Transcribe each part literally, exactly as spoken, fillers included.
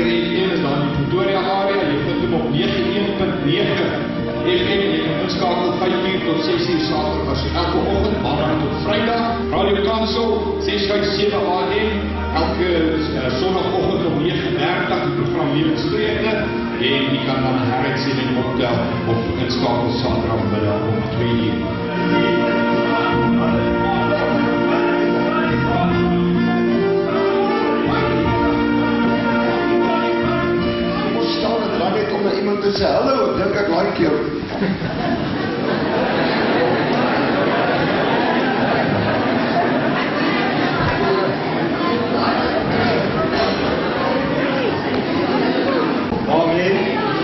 een is dan die Pretoria area, jy vind hem op nege een punt nege F M, jy kan inskakel vyf uur tot ses uur Saterdag, as elke oggend, maandag tot Vrydag, Radio Kansel, ses vyf sewe A M, elke uh, sondagoggend om nege dertig, die program Lewensvrede, en jy kan dan een heruitsending optel op inskakel Saterdagmiddag om twee uur. Iemand te sê, hallo, ek dink ek like jou. Amen.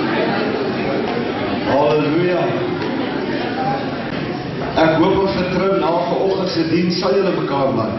Halleluja. Ek hoop ons vertrou na vanoggend se diens sal julle mekaar like.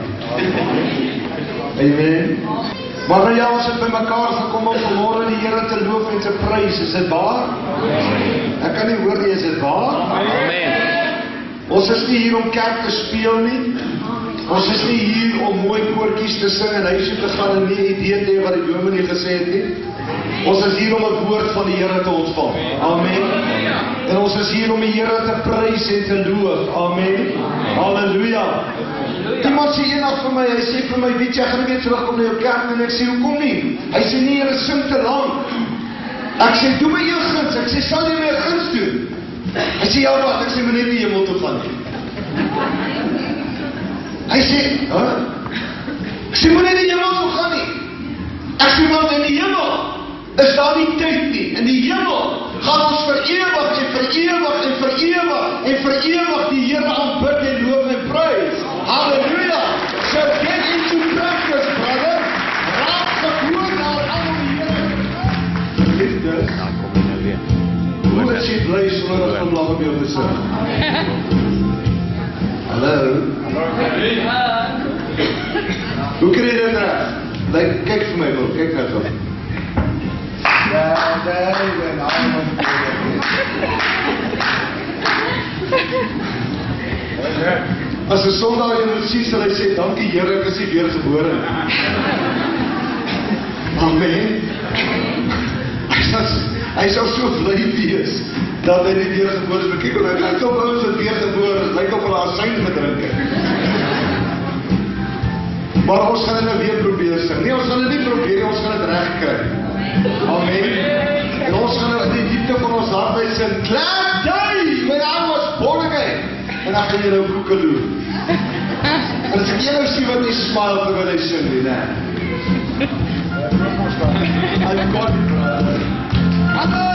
Amen. Maar nou ja, ons het by mekaar gekom om vanmorgen die Here te loof en te prys. Is dit waar? Amen. Ek kan nie hoor nie, is dit waar? Amen. Ons is nie hier om kerk te speel nie. Ons is nie hier om mooi koortjies te sing en huis toe te gaan en nie idee te hê wat die dominee gesê het nie. Ons is hier om 'n woord van die Here te ontvang. Amen. En ons is hier om die Here te prys en te loof. Amen. Halleluja. Iemand sê eendag vir my, hy sê vir my, weet jy, ek gaan weer terugkom na jou kerk, en ek sê, hoekom nie? Hy sê, nie, hier is sing te lang. Ek sê, doe my jou guns, ek sê, sal jy my guns doen? Hy sê, ja wat, ek sê, my net die hemel toe gaan nie. Hy sê, huh? Ek sê, my net die hemel toe gaan nie. Ek sê, want in die hemel is daar nie tyd nie. In die hemel gaan ons verewig en verewig en verewig en verewig die Here aanbid en loof en prys. Halleluja! So get into practice, brother. Raak gehoor daaraan om die Here te prys. Nou kom jy nou weer. Hoe is jy bly sonder 'n glimlag op jou gesig? Hallo? Hoe kry jy dit reg? Like, kyk vir my, bro. Kyk nou gou. Ja, daar is 'n ander. As 'n Sondag jy moet sien, sal hy sê, dankie Here, ek is nie weergebore. Amen. Hy sal so bly wees, dat hy nie weergebore is. Kyk, hy lyk op ons wat weergebore is, lyk op hulle asyn gedrink het. Maar ons gaan dit nou weer probeer sing. Nee, ons gaan dit nie probeer, ons gaan dit reg kry. Amen. En ons gaan in die diepte van ons hart by sing, glad day, when I was born again. En dan gaan jy nou koekeloe. En as ek jy nou sien wat die smile terwyl hy sing nie, ne? I've got it, brother. Hallo!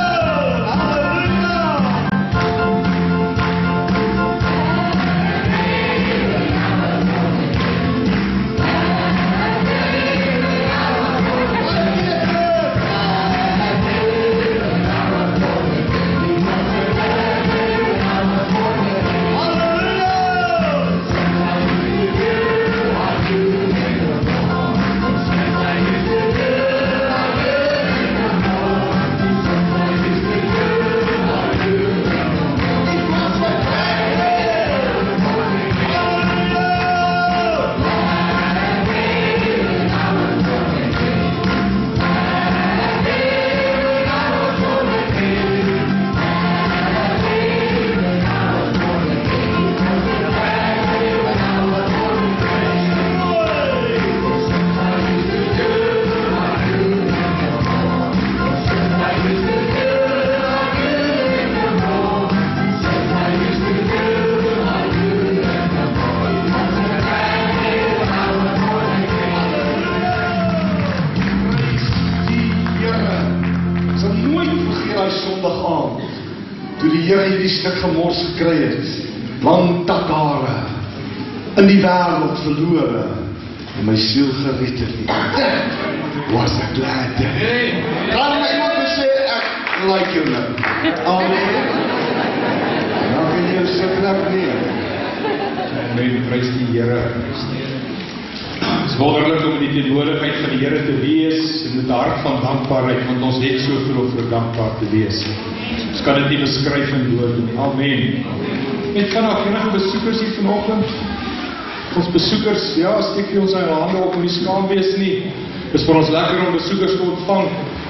Stuk gemors gekry het, lang tatare, in die wêreld verlore, en my siel gered het. Was a glad day. Kan my iemand sê, ek like jou nou. Amen. Nou kan jy so knap neer. Amen, prys die Here. Het is wonderlik om in die teenwoordigheid van die Here te wees, en met 'n hart van dankbaarheid, want ons het soveel om vir dankbaar te wees. Ons kan dit nie beskryf in woorde nie. Amen. En kan ook enige besoekers hier vanoggend, ons besoekers, ja, steek jy ons in hande op, en nie skaam wees nie. Dit is vir ons lekker om besoekers te ontvang.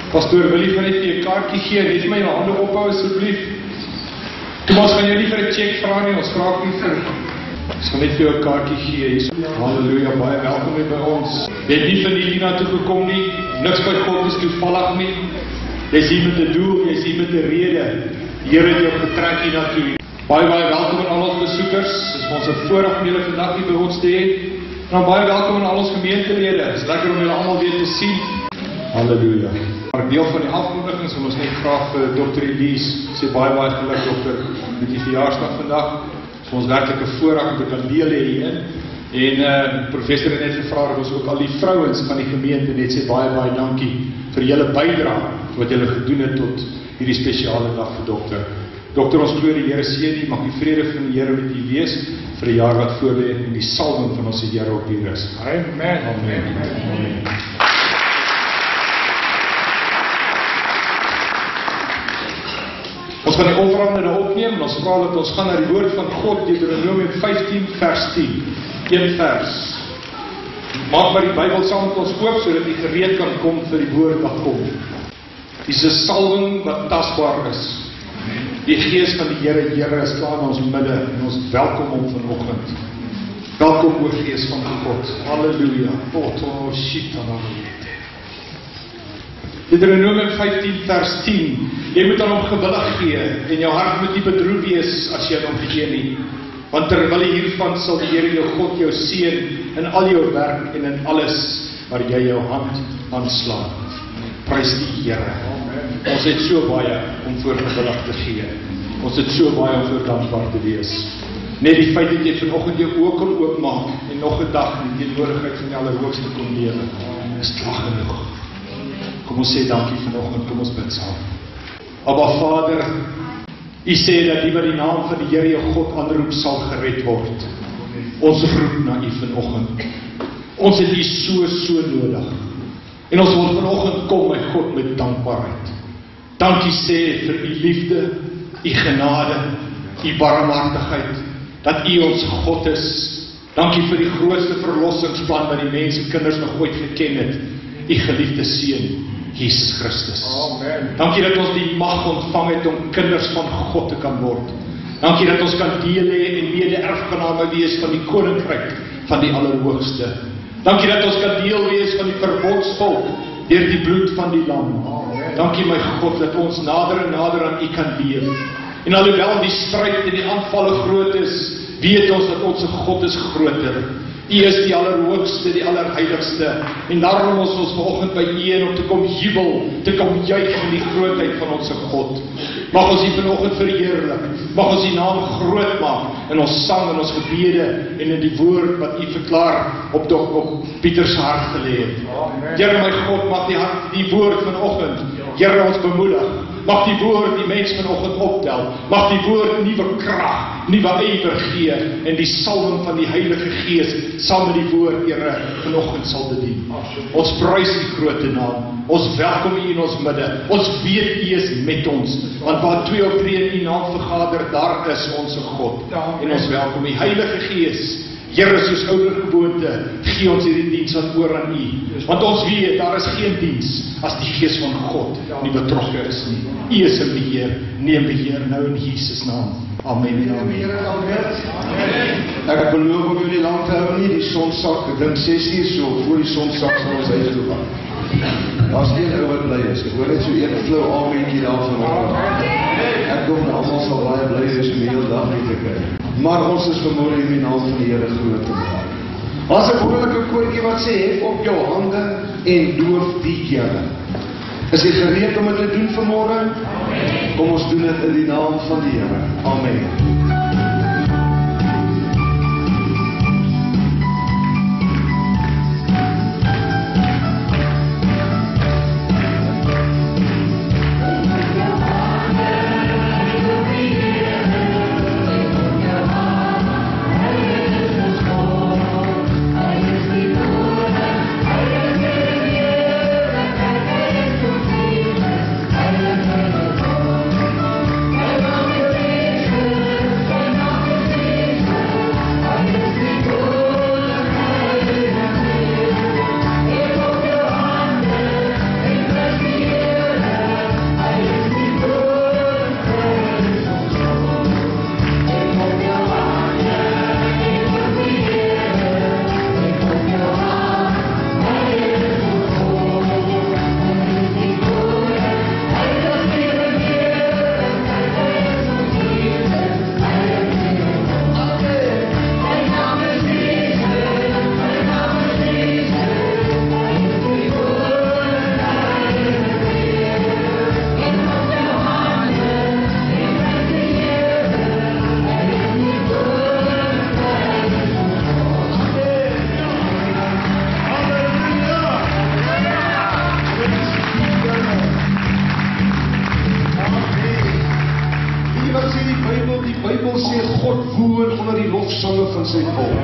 Pastoor, wil jy vir net vir 'n kaartjie gee? Net my hande ophou asseblief. Thomas, gaan jy nie vir 'n check vra nie? Ons vra nie vir. Ons gaan net vir jou 'n kaartjie gee. Hier. Halleluja, baie welkom hier by ons. Jy het nie van Elina toe gekom nie. Niks by God is toevallig nie. Jy's hier met 'n doel, jy's hier met 'n rede. Die Here het jou getrek hier naartoe. Baie baie welkom aan al ons besoekers. Dit is ons 'n voorreg om julle vandag hier by ons te hê. En baie welkom aan al ons gemeentelede. Dit is lekker om julle almal weer te sien. Halleluja. Maar deel van die afkondigings wil ons net graag vir dokter Elise sê baie baie geluk dokter met die verjaarsdag vandag. Dit is ons werklik 'n voorreg om te kan deel hierin. En uh, professor het net gevra dat ons ook al die vrouens van die gemeente net sê baie baie dankie vir julle bydrae wat julle gedoen het tot hierdie spesiale dag vir dokter. Dokter, ons glo die Here seën U, mag die vrede van die Here met U wees vir die jaar wat voorlê en die salwing van ons Here op U rus. Amen. Amen. Amen. Ons gaan die offerande nou opneem en ons vra dat ons gaan na die woord van God, Deuteronomium vyftien vers tien. Een vers. Maak maar die Bybel saam met ons oop sodat jy gereed kan kom vir die woord wat kom. Dis 'n salwing wat tasbaar is. Die Gees van die Here, Here is klaar in ons midde en ons welkom hom vanoggend. Welkom o Gees van God. Halleluja. Poto shitana. Deuteronomium vyftien vers tien. Jy moet aan hom gewillig gee en jou hart moet nie bedroef wees as jy aan hom gee nie. Want terwyl hiervan sal die Here jou God jou seën in al jou werk en in alles waar jy jou hand aanslaan. Prys die Here. Ons het so baie om voor gewillig te gee. Ons het so baie om voor dankbaar te wees. Net die feit dat jy vanoggend jou oë kan oopmaak en nog 'n dag in die teenwoordigheid van die Allerhoogste kon lewe, is klaar genoeg. Kom ons sê dankie vanoggend, kom ons bid saam. Aba Vader, U sê dat die wat die naam van die Here jou God aanroep sal gered word. Ons roep na U vanoggend. Ons het U so so nodig. En ons wil vanoggend kom, my God, met dankbaarheid. Dankie sê vir U liefde, U genade, U barmhartigheid, dat U ons God is. Dankie vir die grootste verlossingsplan wat die mense kinders nog ooit geken het. U geliefde Seun, Jesus Christus. Amen. Dankie dat ons die mag ontvang het om kinders van God te kan word. Dankie dat ons kan deel hê en mede-erfgename wees van die koninkryk van die Allerhoogste. Dankie dat ons kan deel wees van die verbondsvolk deur die bloed van die lam. Amen. Dankie my God dat ons nader en nader aan U kan leef. En alhoewel die stryd en die aanvalle groot is, weet ons dat ons God is groter. U is die Allerhoogste, die Allerheiligste. En daarom is ons vanoggend by U en om te kom jubel, te kom juig in die grootheid van ons God. Mag ons U vanoggend verheerlik. Mag ons U naam groot maak in ons sang en ons gebede en in die woord wat U verklaar op dok op Pieter se hart gelê het. Here my God, mag die hart die woord vanoggend, Here ons bemoedig. Mag die woord die mens vanoggend optel. Mag die woord nuwe krag, nuwe ywer gee en die salwing van die Heilige Gees saam met die woord, Here, vanoggend sal dit dien. Ons prys U groot naam. Ons welkom U in ons midde. Ons weet U is met ons. Want waar twee of drie in U naam vergader, daar is ons God. En ons welkom U Heilige Gees. Here, soos ouer gewoonte, gee ons hierdie diens aan oor aan U. Want ons weet, daar is geen diens as die Gees van God nie betrokke is nie. U is in beheer, neem beheer nou in Jesus naam. Amen. Amen. Ek beloof om jullie lang te hou nie, die son sak, ek dink ses uur so, voor die son sak sal ons huis toe gaan. Daar is geen ou wat bly is, ek hoor net so een flou amentjie daar vanoggend. Ek dink dat almal sal baie bly wees om die hele dag hier te kyk. Maar ons is vanmôre in die naam van die Here groot te maak. As 'n wonderlike koortjie wat sê, hef op jou hande en doof die kere. Is jy gereed om dit te doen vanmôre? Amen. Kom ons doen dit in die naam van die Here. Amen. die lofsange van sy volk.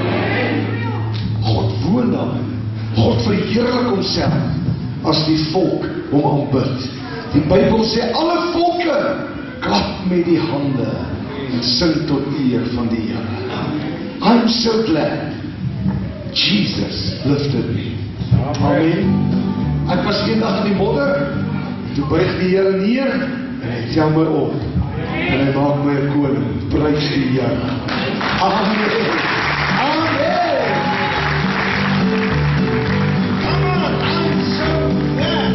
God woon daarin. God verheerlik homself as die volk hom aanbid. Die Bybel sê alle volke klap met die hande en sing tot eer van die Here. I'm so glad Jesus lifted me. Amen. Ek was eendag in die modder, toe buig die Here neer en hy tel my op en hy maak my 'n koning. Prys die Here. Amen. Amen. Come on, I'm so glad.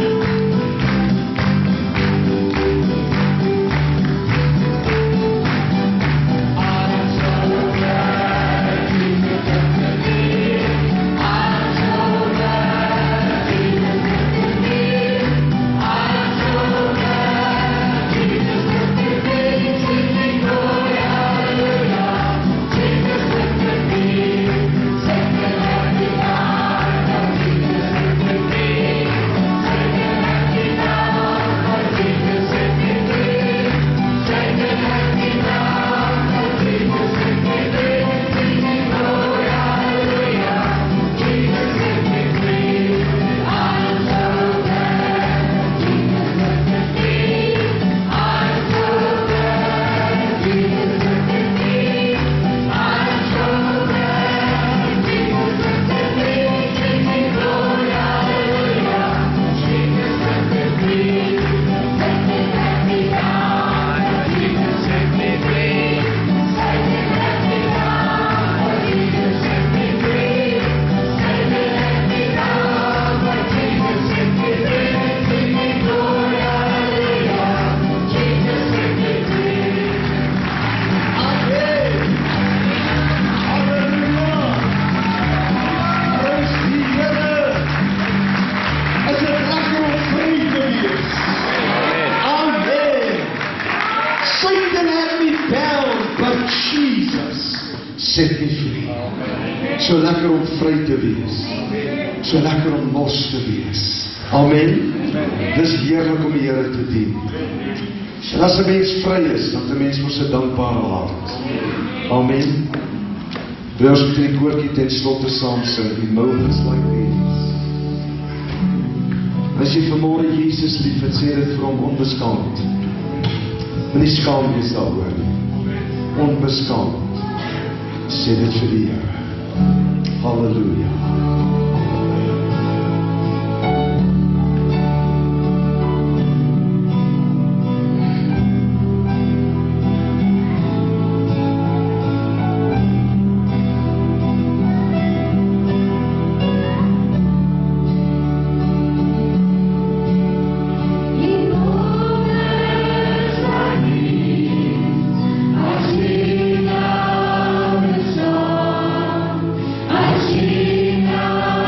I'm so glad Jesus lifted me. I'm so glad Jesus lifted me. I'm so glad Jesus lifted me. Singing glory, hallelujah. Jesus lifted me. Singing happy now, Jesus lifted me. Singing happy now, Jesus lifted me. Singing happy now, Jesus lifted me. Singing glory, hallelujah. Jesus lifted me. I'm so glad Jesus lifted me. I'm so glad Jesus lifted me. I'm so glad Jesus lifted me. Singing glory, hallelujah. Jesus lifted me. Singing happy now, Jesus lifted me. Singing happy now, Jesus lifted me. Singing happy now, Jesus lifted me. Singing glory, hallelujah. Jesus lifted me. Amen. Hallelujah. Praise die Here. Is dit lekker om vry te wees? Amen. Satan had me bound, but Jesus set me free. So lekker om vry te wees. So lekker om los te wees. Amen. Dis heerlik om die Here te dien. En as 'n mens vry is, dan 'n mens mos 'n dankbare hart. Amen. Wil ons met die koortjie ten slotte saam sing, in moments like these. As jy vanmôre Jesus lief het, sê dit vir hom onbeskaamd. Moenie skaam wees daaroor nie. Onbeskaamd. Sê dit vir die Here. Halleluja. I sing now.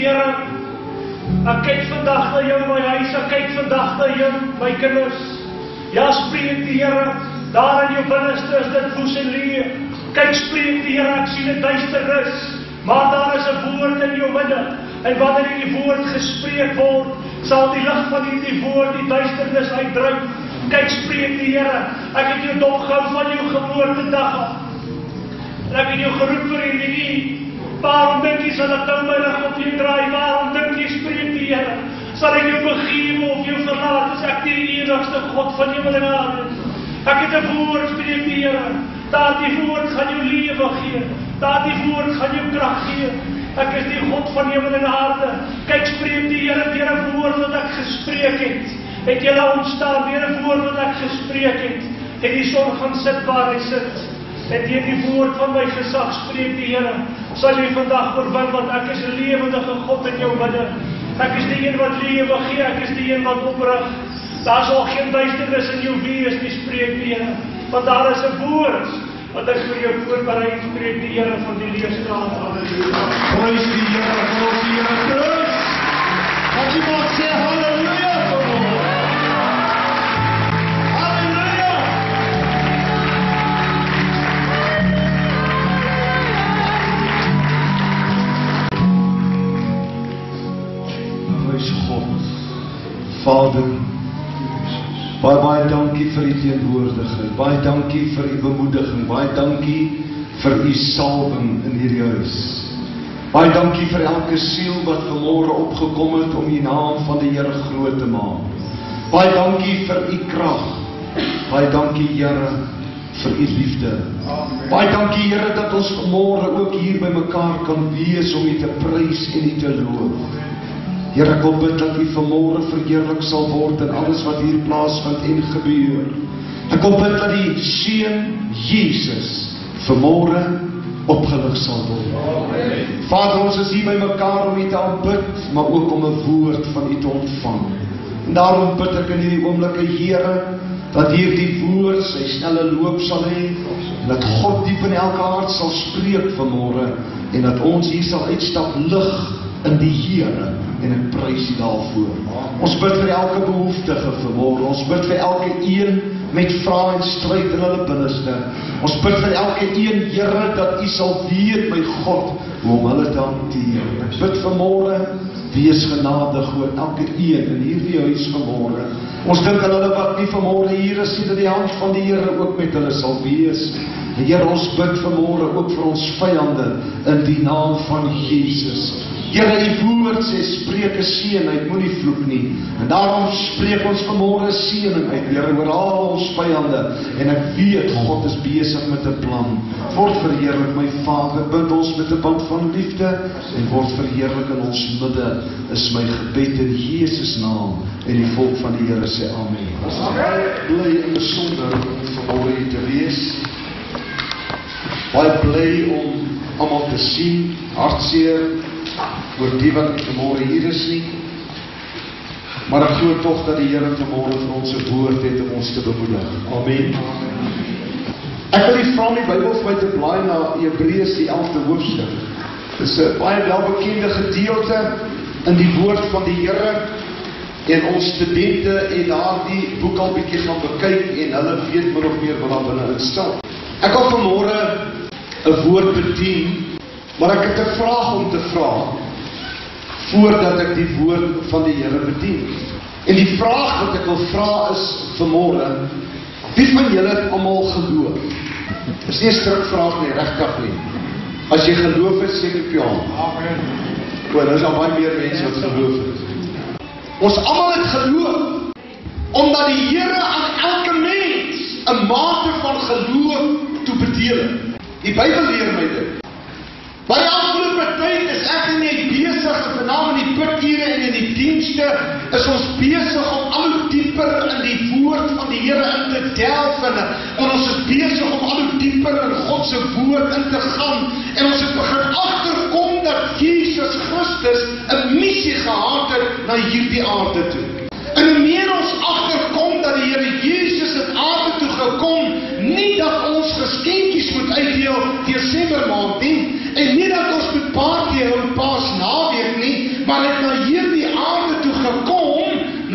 die Here. Ek kyk vandag na jou my huis, ek kyk vandag na jou my kinders. Ja, spreek die Here, daar in jou binneste is dit woes en leeg. Kyk, spreek die Here, ek sien 'n duisternis, maar daar is 'n woord in jou binne. En wanneer die woord gespreek word, sal die lig van die woord die duisternis uitdryf. Kyk, spreek die Here, ek het jou dopgehou van jou geboortedag af. En ek het jou geroep vir hierdie. Waarom dink jy sal ek nou my rug op jou draai? Waarom dink jy, spreek die Here? Sal ek jou begewe of jou verlaat, as ek die enigste God van hemel en aarde? Ek het 'n woord, spreek die Here. Daardie woord gaan jou lewe gee. Daardie woord gaan jou krag gee. Ek is die God van hemel en aarde. Kyk, spreek die Here deur 'n woord wat ek gespreek het. Het jy nou ontstaan deur 'n woord wat ek gespreek het? En die son gaan sit waar hy sit. En deur die woord van my gesag spreek die Here, sal jy vandag oorwin, want ek is 'n lewendige God in jou binne. Ek is die een wat lewe gee, ek is die een wat oprig. Daar sal geen duisternis in jou wees nie, spreek die Here. Want daar is 'n woord wat ek vir jou voorberei, spreek die Here van die leerskaal. Halleluja. Prys die Here, prys die Here, prys. Wat jy mag sê, halleluja, vanmorgen. Halleluja. Prys God, Vader. Baie, baie dankie vir die teenwoordigheid, baie dankie vir die bemoediging, baie dankie vir die salwing in hierdie huis. Baie dankie vir elke siel wat vanmôre opgekom het om die naam van die Here groot te maak. Baie dankie vir u krag, baie dankie Here vir u liefde. Amen. Baie dankie Here dat ons vanmôre ook hier by mekaar kan wees om u te prys en u te loof. Here, ek wil bid dat u vanmôre verheerlik sal word in alles wat hier plaasvind en gebeur. Ek wil bid dat die Seun Jesus vanmôre opgelig sal word. Amen. Vader, ons is hier by mekaar om u te aanbid, maar ook om 'n woord van u te ontvang. En daarom bid ek in hierdie oomblikke, Here, dat hierdie woord sy snelle loop sal hê, en dat God diep in elke hart sal spreek vanmôre, en dat ons hier sal uitstap lig in die Here, en ek prys u daarvoor. Ons bid vir elke behoeftige vanmôre, ons bid vir elke een met vrae en stryd in hulle binneste. Ons bid vir elke een, Here, dat u sal weet, my God, hoe om hulle te hanteer. Ek bid vanmôre, wees genadig oor elke een in hierdie huis vanmôre. Ons dink aan hulle wat nie vanmôre hier is, dat die hand van die Here ook met hulle sal wees. En Here, ons bid vanmôre ook vir ons vyande in die naam van Jesus. Here, u woord sê, spreek 'n seën uit, moenie vloek nie. En daarom spreek ons vanmôre seëning uit, Here, oor al ons vyande. En ek weet, God is besig met 'n plan. Word verheerlik, my Vader, bind ons met 'n band van liefde, en word verheerlik in ons midde, is my gebed in Jesus naam. En die volk van die Here sê amen. Ons is baie bly en besonder om vanmôre hier te wees. Baie bly om almal te sien, hartseer oor die wat vanmôre hier is nie. Maar ek glo tog dat die Here vanmôre vir ons 'n woord het om ons te bemoedig. Amen. Ek wil nie vra om die Bybel vir my te blaai na Hebreërs die elfde hoofstuk. Dit is 'n baie welbekende gedeelte in die woord van die Here. En ons studente het daardie boek al bietjie gaan bekyk en hulle weet min of meer wat daar binne staan. Ek wil vanmôre 'n woord bedien, maar ek het 'n vraag om te vra voordat ek die woord van die Here bedien. En die vraag wat ek wil vra is vanmôre, wie van julle het almal geloof? Dis nie 'n strikvraag nie, regtig nie. As jy geloof het, seker op jou hand. Amen. O, nou is daar baie meer mense wat geloof het. Ons almal het geloof, omdat die Here aan elke mens 'n mate van geloof toebedeel. Die Bybel leer my dit. By afgelope tyd is ek net besig, veral in die bidure en in die dienste, is ons besig om al hoe dieper in die woord van die Here in te delf, en, en ons is besig om al hoe dieper in God se woord in te gaan, en ons het begin agterkom dat Jesus Christus 'n missie gehad het na hierdie aarde toe. En hoe meer ons agterkom dat die Here Jesus het aarde toe gekom, nie dat ons geskenkies moet uitdeel Desember maand nie, en nie dat ons moet party hou Paasnaweek nie,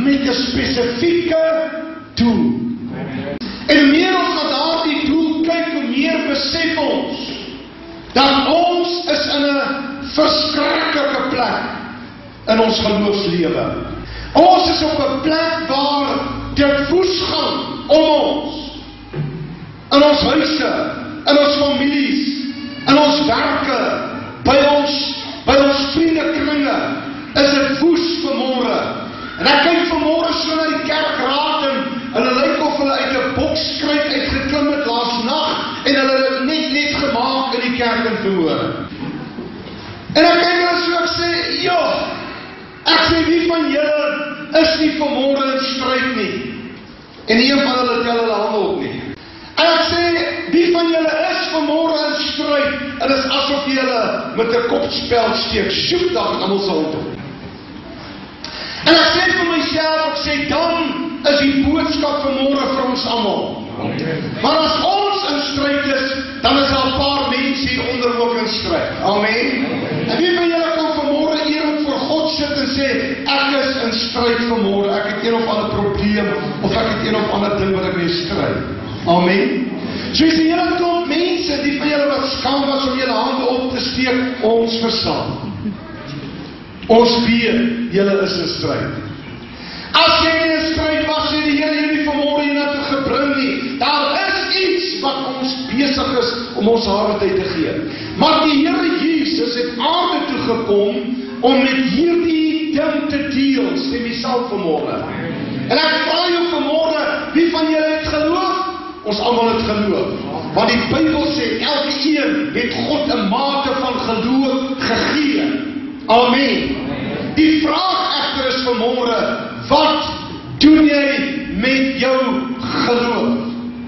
met 'n spesifieke doel. En hoe meer ons na daardie doel kyk, hoe meer besef ons dat ons is in 'n verskriklike plek in ons geloofslewe. Ons is op 'n plek waar dit woes gaan om ons. In ons huise, in ons families, in ons werke, by ons, by ons vriendekringe, is dit woes vanmôre. En ek kyk vanmôre so na die kerkraad en hulle lyk of hulle uit 'n bokskruit uitgeklim het laas nag en hulle het dit net net gemaak in die kerk in verhoor. En ek kyk hulle so, ek sê, ja, ek sê, wie van julle is nie vanmôre in stryd nie? En nie een van hulle tel hulle hande op nie. En ek sê, wie van julle is vanmôre in stryd? En dit is asof julle met 'n kopspel steek, sjoep, daar het almal se hand op. En ek sê vir myself, ek sê, dan is die boodskap vanmôre vir ons almal. Maar as ons in stryd is, dan is daar 'n paar mense hier onder ook in stryd. Amen. En wie van julle kan vanmôre eerlik voor God sit en sê, ek is in stryd vanmôre, ek het een of ander probleem, of ek het een of ander ding wat ek mee stry. Amen. So is die hele klomp mense, die van julle wat skaam was om julle hande op te steek, ons verstaan. Ons weet, julle is in stryd. As jy in 'n stryd was, sê die Here nie vanmôre hiernatoe gebring nie. Daar is iets wat ons besig is om ons hare tyd te gee. Maar die Here Jesus het aarde toe gekom om met hierdie ding te deel, sê myself vanmôre. En ek vra jou vanmôre, wie van julle het geloof? Ons almal het geloof. Want die Bybel sê, elkeen het God 'n mate van geloof gegee. Amen. Die vraag egter is vanmôre, wat doen jy met jou geloof?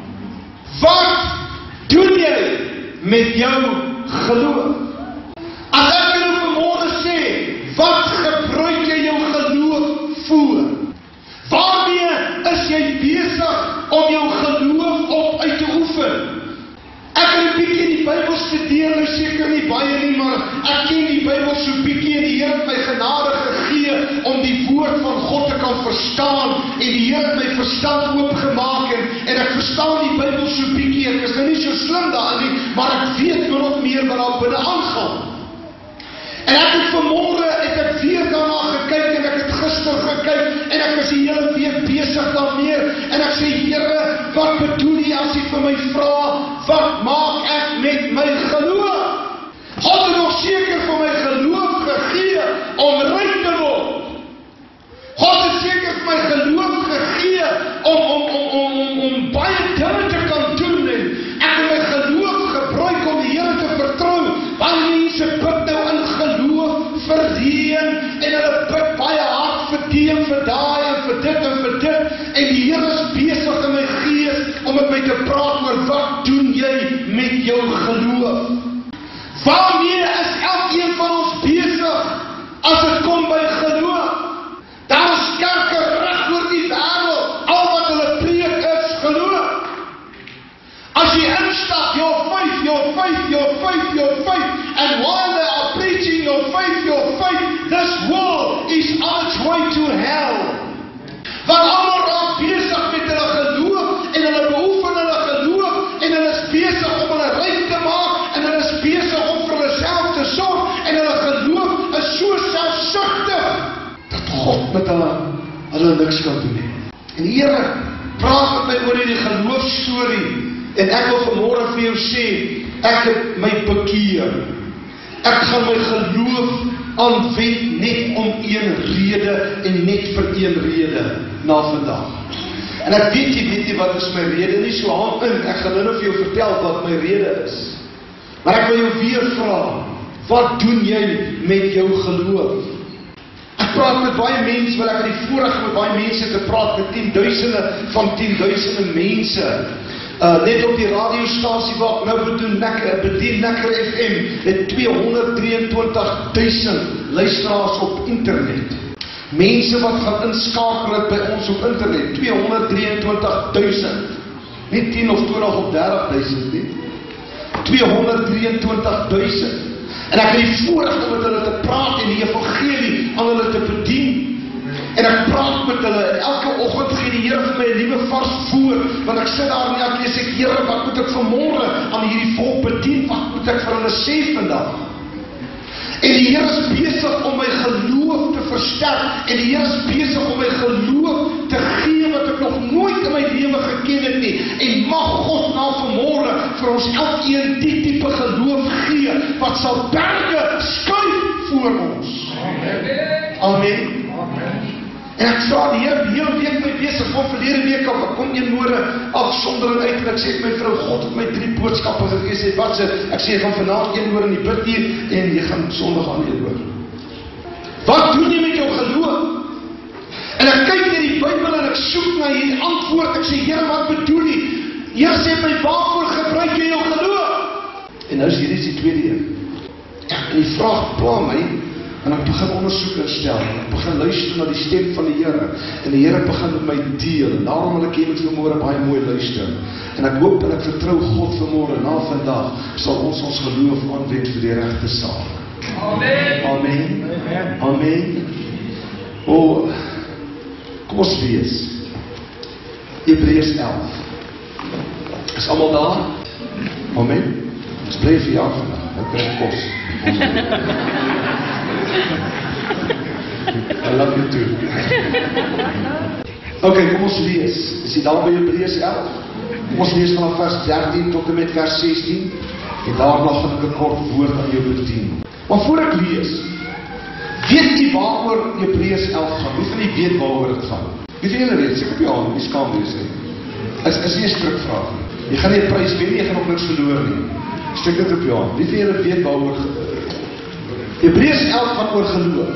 Wat doen jy met jou geloof? As ek nou vanmôre sê, wat gebruik jy jou geloof voor? Waarmee is jy besig om jou geloof op uit te oefen? Ek het 'n bietjie die Bybel studeer, nou seker nie baie nie, maar ek ken die Bybel so bietjie en die Here het my genade gegee om die woord van God te kan verstaan en die Here het my verstand oopgemaak en, en ek verstaan die Bybel so bietjie. Ek is nou nie so slim daarin nie, maar ek weet min of meer wat daar binne aangaan. En ek het vanmôre, ek het weer daarna gekyk en ek het gister gekyk en ek is die hele week besig daarmee en ek sê, Here, wat bedoel jy as jy vir my vra, wat maak ek met my geloof? God het nog seker vir my geloof gegee om ryk te word. God het seker vir my geloof gegee om, om, om, om, om, om baie dinge te kan doen en ek het my geloof gebruik om die Here te vertrou. Want mense bid nou in geloof vir reën en hulle bid baie hard vir die en vir daai en vir dit en vir dit en die Here is besig in my gees om met my te praat oor wat doen jy met jou geloof? Waarmee is elkeen van ons besig as dit kom by geloof? Daar is kerke reg oor die wêreld, al wat hulle preek is geloof. As jy instap, your faith, your faith, your faith, your faith, and while they are preaching your faith, your faith, this world is on its way to hell. Want almal raak besig met hulle geloof en hulle beoefen hulle geloof en hulle is besig om hulle ryk te maak en hulle is besig om vir hulle self te sorg en hulle geloof is so selfsugtig dat God met hulle hulle niks kan doen nie. En die Here praat met my oor hierdie geloofstorie en ek wil vanmôre vir jou sê, ek het my bekeer. Ek gaan my geloof aanwend net om een rede en net vir een rede na vandag. En ek weet jy, weet jy wat is my rede, nie so hand in, ek gaan nou vir jou vertel wat my rede is. Maar ek wil jou weer vra, wat doen jy met jou geloof? Ek praat met baie mense, wil ek die voorreg met baie mense te praat, met tienduisende van tienduisende mense. Uh, net op die radiostasie wat nou bedien Nekker, bedien Nekker F M, het tweehonderd drieëntwintig duisend luisteraars op internet. Mense wat gaan inskakel het by ons op internet, tweehonderd drieëntwintig duisend. Nie tien of twintig of dertig duisend nie. tweehonderd drieëntwintig duisend. En ek het die voorreg om met hulle te praat en die evangelie aan hulle te bedien. En ek praat met hulle, en elke oggend gee die Here vir my 'n nuwe vars voer, want ek sit daar en ek lees ek, Here, wat moet ek vanmôre aan hierdie volk bedien, wat moet ek vir hulle sê vandag? En die Here is besig om my geloof te versterk, en die Here is besig om my geloof te gee wat ek nog nooit in my lewe geken het nie, en mag God nou vanmôre vir ons elkeen die tipe geloof gee, wat sal berge skuif voor ons. Amen. Amen. En ek sê, die Here, die hele week my besig, van verlede week af, ek kom een môre afsondering uit, en ek sê my vrou, God het my drie boodskappe gegee, sê, wat sê, ek sê, ek gaan vanavond een oor in die bid hier, en jy gaan sondag aan een oor. Wat doen jy met jou geloof? En ek kyk na die Bybel, en ek soek na hierdie antwoord, ek sê, Here, wat bedoel jy? Here sê my, waarvoor gebruik jy jou geloof? En nou is hierdie is die tweede een. En die vraag pla my, en ek begin ondersoek instel, en ek begin luister na die stem van die Here, en die Here begin met my deel, en daarom wil ek hier met vanmôre baie mooi luister, en ek hoop en ek vertrou God vanmôre, na vandag, sal ons ons geloof aanwend vir die regte saak. Amen. Amen. Amen. O, kom ons lees, Hebreërs elf, is allemaal daar? Amen. Ons bly vir jou vandag, ek krijg kos. I love you too. Ok, kom ons lees. Is jy daar by Hebreërs elf? Kom ons lees vanaf vers dertien tot en met vers sestien. En daarna gaan ek 'n kort woord aan jou bedien. Maar voor ek lees, weet jy waaroor Hebreërs elf gaan? Wie van jy weet waaroor dit gaan? Wie van julle weet? Sê op jou hand, nie skaam wees nie. Is, is nie 'n strikvraag nie. Jy gaan nie 'n prys wen nie, jy gaan ook niks verloor nie. Stik dit op jou hand. Wie van julle weet waaroor Hebreërs elf gaan oor geloof.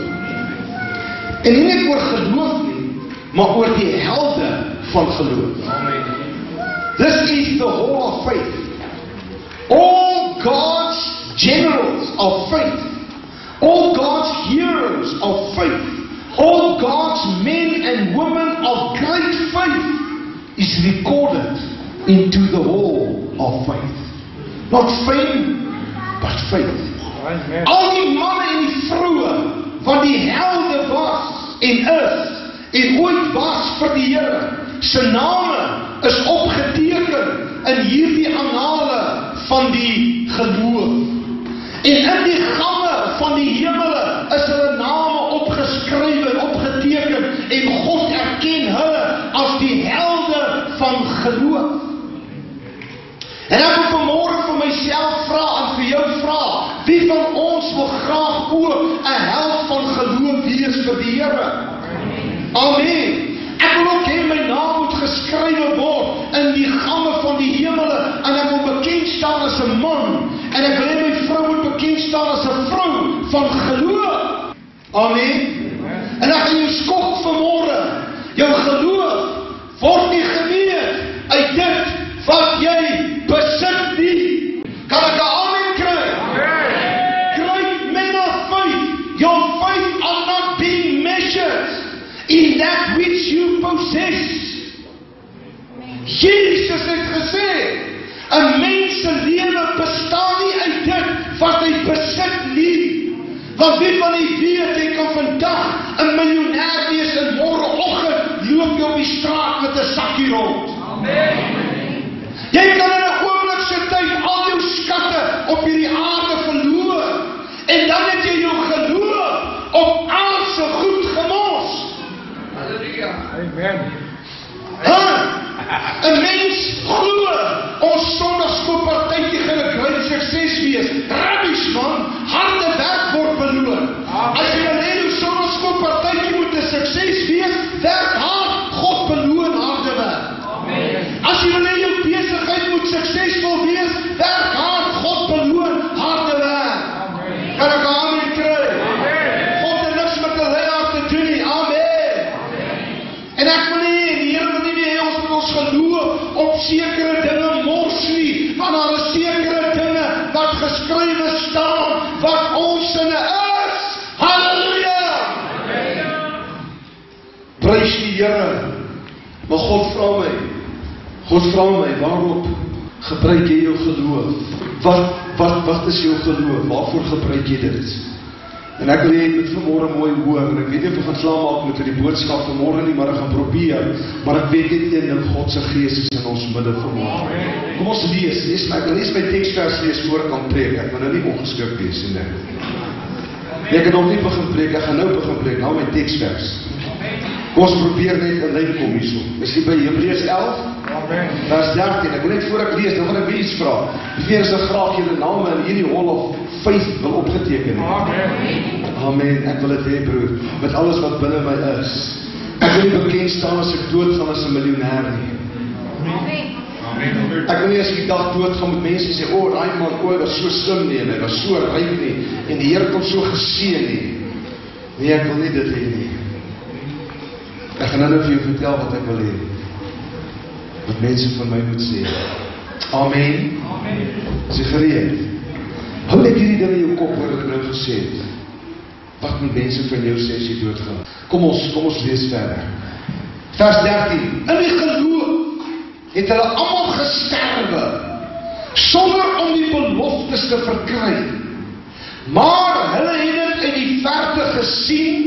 En nie net oor geloof nie, maar oor die helde van geloof. Amen. This is the whole of faith. All God's generals of faith, all God's heroes of faith, all God's men and women of great faith is recorded into the hall of faith. Not fame, but faith. Amen. Al die manne en die vroue wat die helde was en is en ooit was vir die Here, se name is opgeteken in hierdie annale van die geloof. En in die gange van die hemele is hulle name opgeskryf en opgeteken, en God erken hulle as die helde van geloof. En ek wil vanmôre vir myself vra en vir jou vra, wie van ons wil graag ook 'n held van geloof wees vir die Here? Amen. Ek wil ook hê my naam moet geskrywe word in die gange van die hemele, en ek wil bekend staan as 'n man, en ek wil hê my vrou moet bekend staan as 'n vrou van geloof. Amen. En ek gaan jou skok vanmôre, jou geloof word nie gemeet uit dit wat jy besit nie. Kan ek 'n amen kry? Great men of faith, your faith are not being measured in that which you possess. Jesus het gesê, 'n mens se lewe bestaan nie uit dit wat hy besit nie. Want wie van die weet, jy kan vandag 'n miljonair wees en môreoggend loop jy op die straat met 'n sakkie rond. Amen. Jy kan in 'n oomblike tyd al jou skatte op hierdie aarde verloor, en dan het jy jou geloof op aardse goed gemors. Halleluja. Amen. Huh? 'n Mens glo, ons sondagskoolpartytjie gaan 'n groot sukses wees. Rubbish man, harde werk word beloon. As jy wil hê jou sondagskoolpartytjie moet 'n sukses wees, werk hard, God beloon harde werk. Amen. As jy wil hê jou besigheid moet suksesvol wees, werk hard, God beloon harde werk. Amen. Kan ek 'n amen kry? Amen. God het niks met 'n leier te doen nie. Amen. Amen. En ek wil nie, die Here wil nie hê ons moet ons geloof op sekere dinge mors nie, want daar is sekere dinge wat geskrywe staan, wat ons sinne is. Halleluja! Amen. Prys die Here. Maar God vra my, God vra my, waarop gebruik jy jou geloof? Wat, wat, wat is jou geloof? Waarvoor gebruik jy dit? En ek wil hê jy moet vanmorgen mooi hoor, en ek weet nie of ek gaan klaar maak met die boodskap vanmorgen nie, maar ek gaan probeer, maar ek weet net een ding, Godse Gees is in ons midde vanmorgen. Kom ons lees, lees my, ek wil lees my tekstvers lees voor ek kan preek, ek wil nou nie ongeskik wees, nie. Nee, ek het nog nie begin preek, ek gaan nou begin preek, nou my tekstvers. Kom ons probeer net in lyn kom hierso. Is jy by Hebreërs elf? Vers dertien, ek wil net voor ek lees, dan wil ek weer iets vraag. Die Heer is graag julle name in hierdie hall of faith wil opgeteken. Amen. Amen, ek wil dit hê broer, met alles wat binne my is. Ek wil nie bekend staan as ek dood gaan as 'n miljonair nie. Amen. Ek wil nie as ek die dag dood gaan met mense sê, o, daai man, o, was so slim nie, en hy was so ryk nie, en die Here kom so geseën nie. Nee, ek wil nie dit hê nie. Ek gaan nou vir jou vertel wat ek wil hê. Wat mense van my moet sê. Amen. Amen. Is jy gereed? Hou net hierdie ding in jou kop wat ek nou gesê het. Wat moet mense van jou sê as jy doodgaan? Kom ons, kom ons lees verder. Vers dertien. In die geloof het hulle almal gesterwe sonder om die beloftes te verkry. Maar hulle het dit in die verte gesien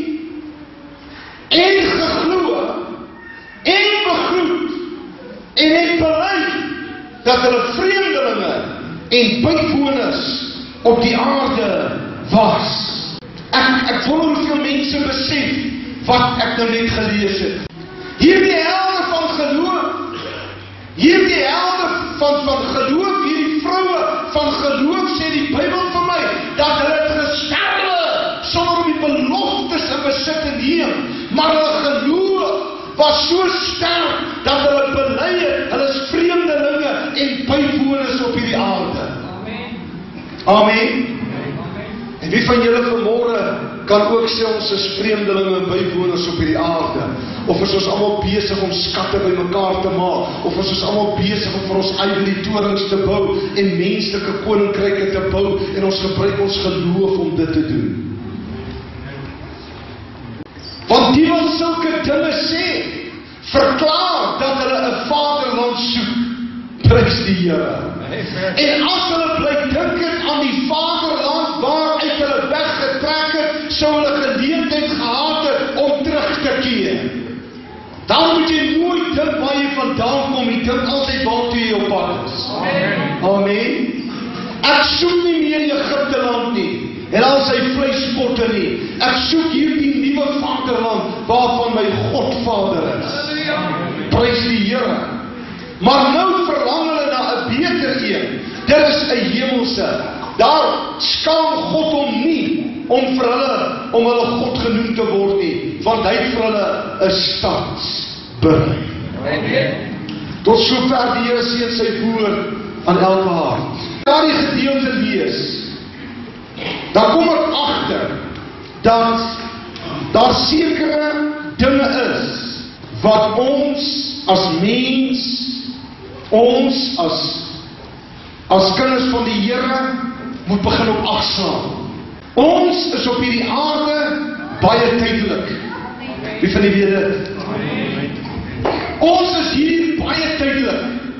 en geglo en begroet en het bely dat hulle vreemdelinge en buitwoners op die aarde was. Ek, ek voel hoeveel mense besef wat ek nou net gelees het. Hierdie helde van geloof, hierdie helde van, van geloof, hierdie vroue van geloof, sê die Bybel vir my, dat hulle het gesterwe sonder om die beloftes in besit te neem, maar hulle geloof was so sterk, dat hulle bely het, hulle is vreemdelinge en bywoners op hierdie aarde. Amen. Amen. En wie van julle vanmorgen kan ook sê ons is vreemdelinge en bywoners op hierdie aarde? Of is ons allemaal besig om skatte by mekaar te maak? Of is ons allemaal besig om vir ons eie die torings te bou en menslike koninkryke te bou en ons gebruik ons geloof om dit te doen? Want die wat sulke dinge sê, verklaar dat hulle 'n vaderland soek. Prys die Here. En as hulle bly dink het aan die vaderland waaruit hulle weggetrek het, sou hulle geleentheid gehad het om terug te keer. Dan moet jy nooit dink waar jy vandaan kom, jy dink altyd waartoe jy op pad is. Amen. Amen. Ek soek nie meer Egipte land nie, en al sy vleispotte nie. Ek soek hierdie nuwe vaderland, waarvan my God Vader is. Prys die Here. Maar nou verlang hulle na 'n beter een. Dit is 'n hemelse. Daar skaam God hom nie om vir hulle, om hulle God genoem te word nie, want hy het vir hulle 'n stad berei. Tot sover die Here seën sy woord aan elke hart. Daar die gedeelte lees, dan kom ek agter dat daar sekere dinge is wat ons as mens, ons as as kinders van die Here moet begin op ag slaan. Ons is op hierdie aarde baie tydelik. Wie van die weet dit? Ons is hier baie tydelik.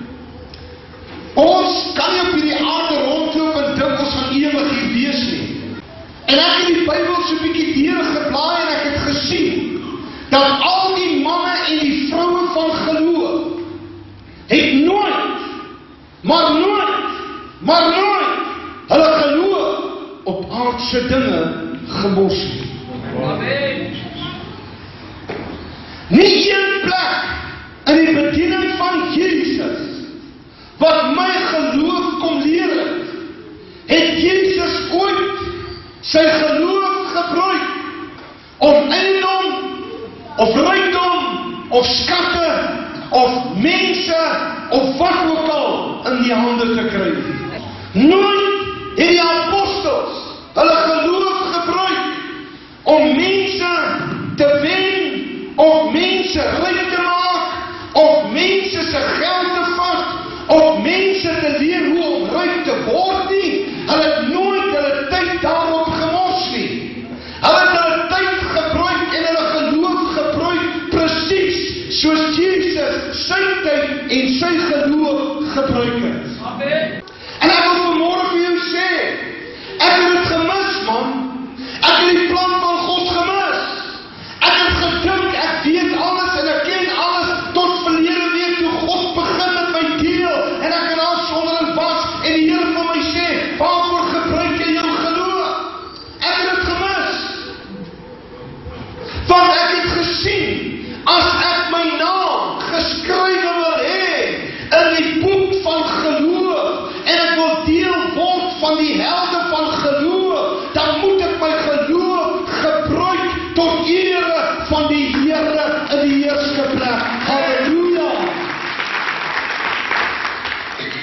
Ons kan nie op hierdie aarde rondloop en dink ons gaan ewig hier wees nie. En ek het die Bybel so 'n bietjie deurgeblaai en ek het gesien dat al die manne en die vroue van geloof het nooit, maar nooit, maar nooit hulle geloof op aardse dinge gemors nie. Amen. Nie een plek in die bediening van Jesus wat my geloof kom leer het, het Jesus ooit sy geloof gebruik om eiendom of rykdom of skatte of mense of wat ook al in die hande te kry. Nooit het die apostels hulle geloof gebruik om mense te wen, of mense ryk te maak, of mense se geld te vat, of mense te leer hoe om ryk te word nie. Hulle het nooit hulle tyd daarop gemors nie. Hulle het hulle tyd gebruik en hulle geloof gebruik presies soos Jesus sy tyd en sy geloof gebruik het. Amen. En ek wil vanmorgen vir jou sê, ek het het gemis, man. Ek het die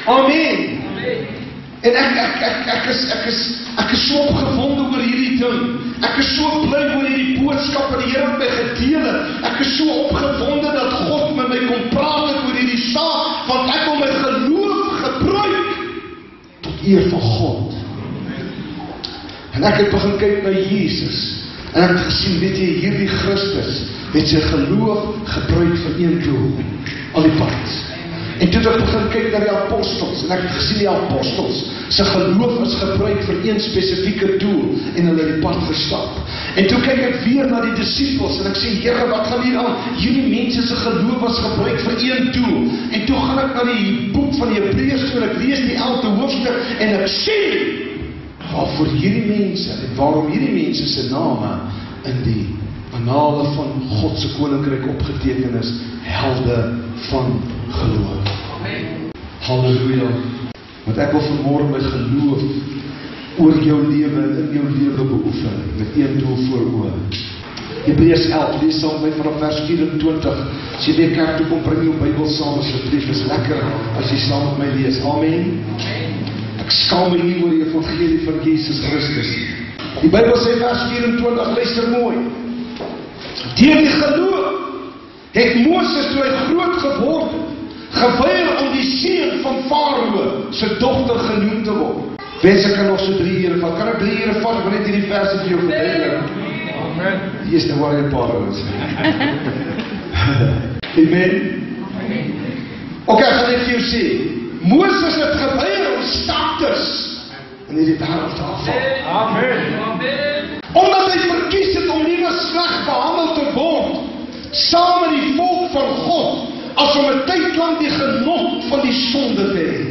Amen. En ek, ek, ek, ek, is, ek, is, ek is so opgewonde oor hierdie ding. Ek is so bly oor hierdie boodskap wat die Here met my gedeel het. Ek is so opgewonde dat God met my kom praat het oor hierdie saak, want ek wil my geloof gebruik tot eer van God. En ek het begin kyk na Jesus, en ek het gesien, weet jy, hierdie Christus het sy geloof gebruik vir een doel, al die pad. En toe het ek begin kyk na die apostels, en ek het gesien die apostels, sy geloof is gebruik vir een spesifieke doel, en hulle het die pad gestap. En toe kyk ek weer na die disciples, en ek sê, Here, wat gaan hier aan? Hierdie mense sy geloof was gebruik vir een doel. En toe gaan ek na die boek van die Hebreërs toe, en ek lees die elfde hoofstuk, en ek sê, waarvoor hierdie mense, en waarom hierdie mense sy name in die annale van God se koninkryk opgeteken is, helde van geloof. Halleluja. Want ek wil vanmôre my geloof oor jou lewe en in jou lewe beoefen, met een doel voor oë. Hebreërs elf, lees saam met my vanaf vers vyf-en-twintig. As jy weer kerk toe kom, bring jou Bybel saam, asseblief, is lekker as jy saam met my lees. Amen. Ek skaam my nie oor die evangelie van Jesus Christus. Die Bybel sê vers vyf-en-twintig, luister mooi. Deur die geloof het Moses, toe hy groot geword het, geweier om die seun van Farao se dogter genoem te word. Wens ek kan nog so drie ure vat. Kan ek drie ure vat? Ek wil net hierdie verse vir jou verduidelik. Amen. Die is nou waar jy Farao is. Amen. Ok, ek gaan net vir jou sê, Moses het geweier om status in hierdie wêreld te aanvaar. Amen. Omdat hy verkies het om nie sleg behandel te word, saam met die volk van God, as om 'n tyd lang die genot van die sonde te hê.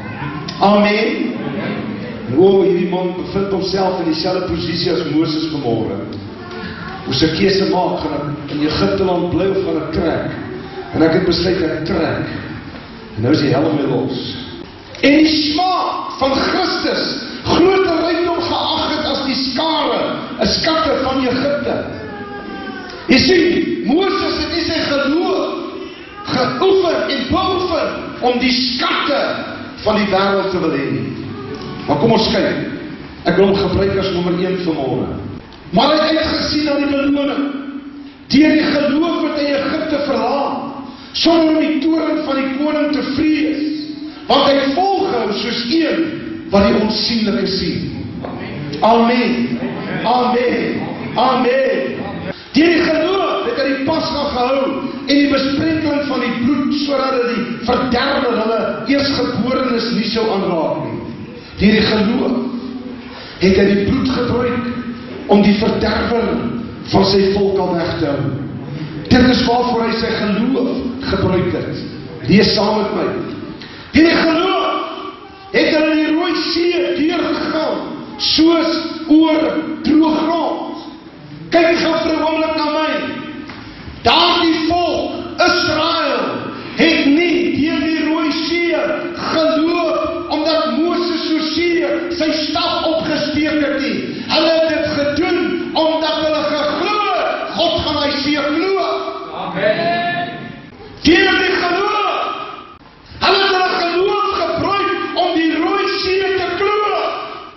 Amen. O, hierdie man bevind homself in dieselfde posisie as Moses vanmôre. Moes 'n keuse maak, gaan ek in Egipte land bly of gaan ek trek? En ek het besluit ek trek. En nou is die helm weer los. En die smaak van Christus groter rykdom geag het as die skare, 'n skatte van Egipte. Jy sien, Moses het nie sy geloof geoefen en beoefen om die skatte van die wêreld te wil hê nie. Maar kom ons kyk. Ek wil hom gebruik as nommer een vanmôre. Maar hy het uitgesien na die beloning. Deur die geloof het hy Egipte verlaat, sonder om die toorn van die koning te vrees, want hy volgehou soos een wat die onsienlike sien. Amen. Amen. Amen. Deur die geloof het hy die Pasga gehou en die besprenkeling van die bloed, sodat hy die verderwer hulle eersgeborenes nie sou aanraak nie. Deur die geloof het hy die bloed gebruik om die verderwer van sy volk al weg te hou. Dit is waarvoor hy sy geloof gebruik het. Lees saam met my. Deur die geloof het hulle die Rooi See deurgegaan, soos oor droë grond. Kyk gou vir 'n oomblik na my. Daardie volk, Israel, het nie deur die Rooi See geloop, omdat Moses so seer sy staf opgesteek het nie. Hulle het dit gedoen, omdat hulle geglo het, God gaan hy see gloop. Amen. Deur die geloof. Hulle het hulle geloof gebruik om die Rooi See te gloop.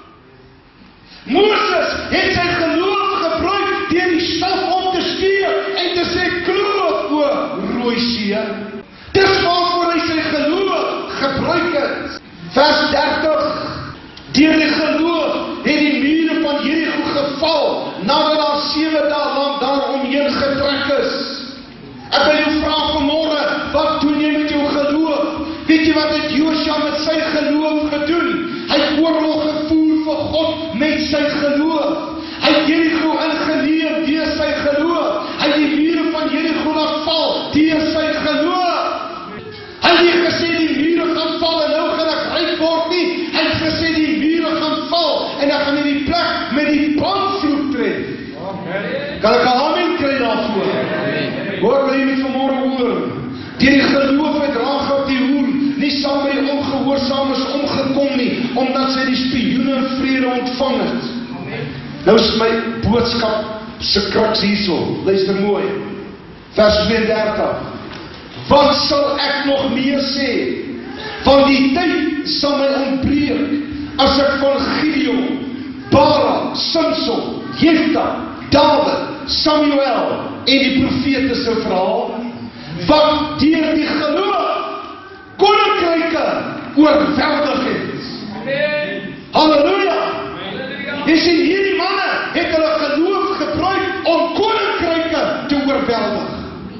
Moses het sy geloof gebruik deur die staf op te steek en te sê gloop o Rooi See. Dis waarvoor hy sy geloof gebruik het. Vers dertig. Deur die geloof het die mure van Jericho geval, nadat daar sewe dae lank daaromheen getrek is. Ek wil jou vra vanmôre, wat doen jy met jou geloof? Weet jy wat het Josua met sy geloof gedoen? Hy het oorlog gevoer vir God met sy geloof. Hy het Jericho ingeneem deur sy geloof. Hy het die mure van Jericho laat val deur sy geloof. Hy het nie gesê die mure gaan val en nou gaan ek ryk word nie. Hy het gesê die mure gaan val en dan gaan hy die plek met die brandvloek tref. Kan ek 'n amen kry daarvoor? Hoor wil jy met vanmôre hoor? Deur die geloof het Rahab die hoer nie saam met die ongehoorsaames omgekom nie, omdat sy die spioene vrede ontvang het. Nou is my boodskap se kraks hierso. Luister mooi. Vers tweeëndertig. Wat sal ek nog meer sê? Van die tyd sal my ontbreek, as ek van Gideon, Barak, Samson, Jefta, Dawid, Samuel en die profete se verhaal, wat deur die geloof koninkryke oorweldig het. Halleluja! Jy sien, hierdie manne het hulle geloof gebruik om koninkryke te oorweldig.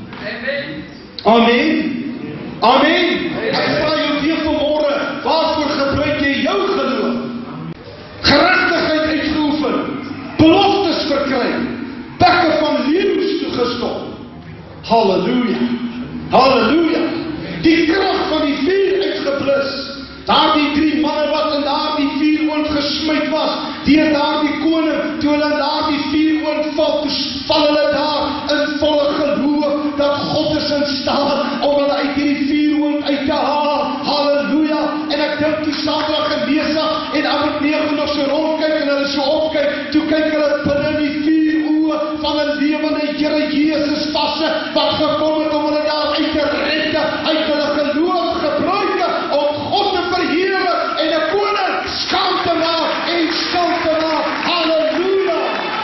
Amen. Amen. Ek vra jou weer vanmôre, waarvoor gebruik jy jou geloof? Geregtigheid uitgeoefen, beloftes verkry, bekke van leeu's toegestop. Halleluja. Halleluja. Die krag van die vuur uitgeblus. Daardie drie manne wat in daardie vuuroond gesmyd was, deur daardie koning, toe hulle in daardie vuuroond val, toe val hulle daar in volle geloof dat God is in staat om hulle uit hierdie vuuroond uit te haal. Halleluja. En ek dink toe Sadrag en Mesach en Abednego nog so rondkyk en hulle so opkyk, toe kyk hulle binne die vuuroë van 'n lewende Here Jesus vasse wat gekom het om hulle daar uit te red, uit hulle geloof gebruik om God te verheerlik en 'n koning skaam te maak en stil te maak. Halleluja.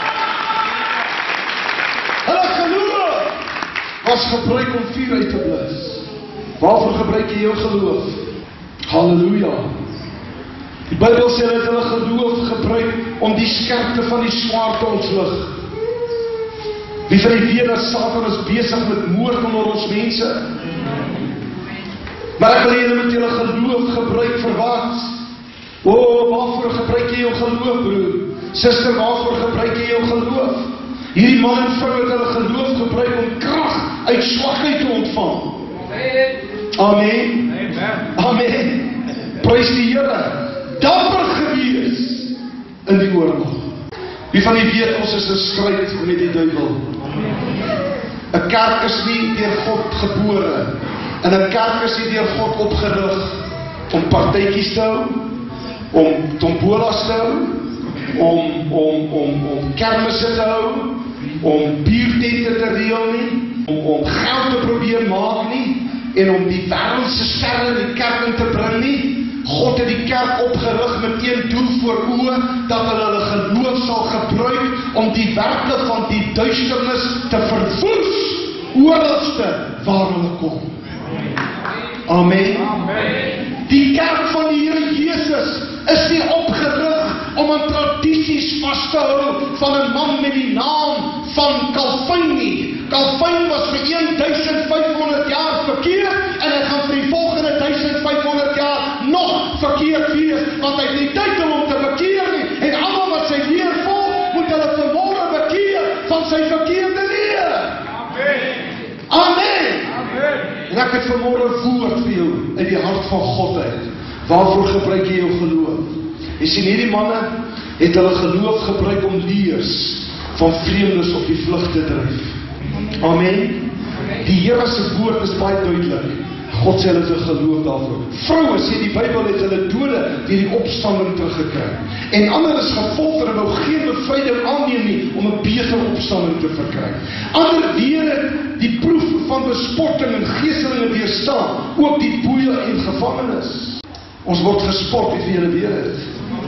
Hulle geloof was gebruik om vuur uit te blus. Waarvoor gebruik jy jou geloof? Halleluja. Die Bybel sê dat hulle geloof gebruik om die skerpte van die swaard te ontvlug. Wie van die weet dat Satan is besig met moord onder ons mense? Maar ek wil julle met julle geloof gebruik vir wat? O, oh, waarvoor gebruik jy jou geloof, broer? Suster, waarvoor gebruik jy jou geloof? Hierdie man en vrou het hulle geloof gebruik om krag uit swakheid te ontvang. Amen. Amen. Prys die Here. Dapper gewees in die oorlog. Wie van die weet ons is 'n stryd met die duiwel? 'n Kerk is nie deur God gebore en 'n kerk is nie deur God opgerig om partytjies te hou, om tombolas te hou, om om om om kermisse te hou, om biertente te reël nie, om om geld te probeer maak nie en om die wêreldse sterre in die kerk in te bring nie. God het die kerk opgerig met een doel voor oë, dat hulle hulle geloof sal gebruik om die werke van die duisternis te verwoes, oralste waar hulle kom. Amen. Die kerk van die Here Jesus is nie opgerig om aan tradisies vas te hou van 'n man met die naam van Calvin nie. Calvin was vir duisend vyfhonderd jaar verkeerd en hy gaan vir die volgende duisend vyfhonderd jaar nog verkeerd wees, want hy het nie tyd om hom te bekeer nie. En almal wat sy leer volg, moet hulle vanmôre bekeer van sy verkeerde leer. Amen. Amen. En ek het vanmôre 'n woord vir jou uit die hart van God uit. Waarvoor gebruik jy jou geloof? Jy sien, hierdie manne het hulle geloof gebruik om leers van vreemdes op die vlug te dryf. Amen. Die Here se woord is baie duidelik. God sê hulle het 'n geloof daarvoor. Vroue, sê die Bybel, het hulle dode deur die opstanding teruggekry. En ander is gefolter en wou geen bevryding aanneem nie om 'n beter opstanding te verkry. Ander weer die proef van bespotting en geeselinge weerstaan, ook die boeye en gevangenis. Ons word gespot, weet wie julle weet het.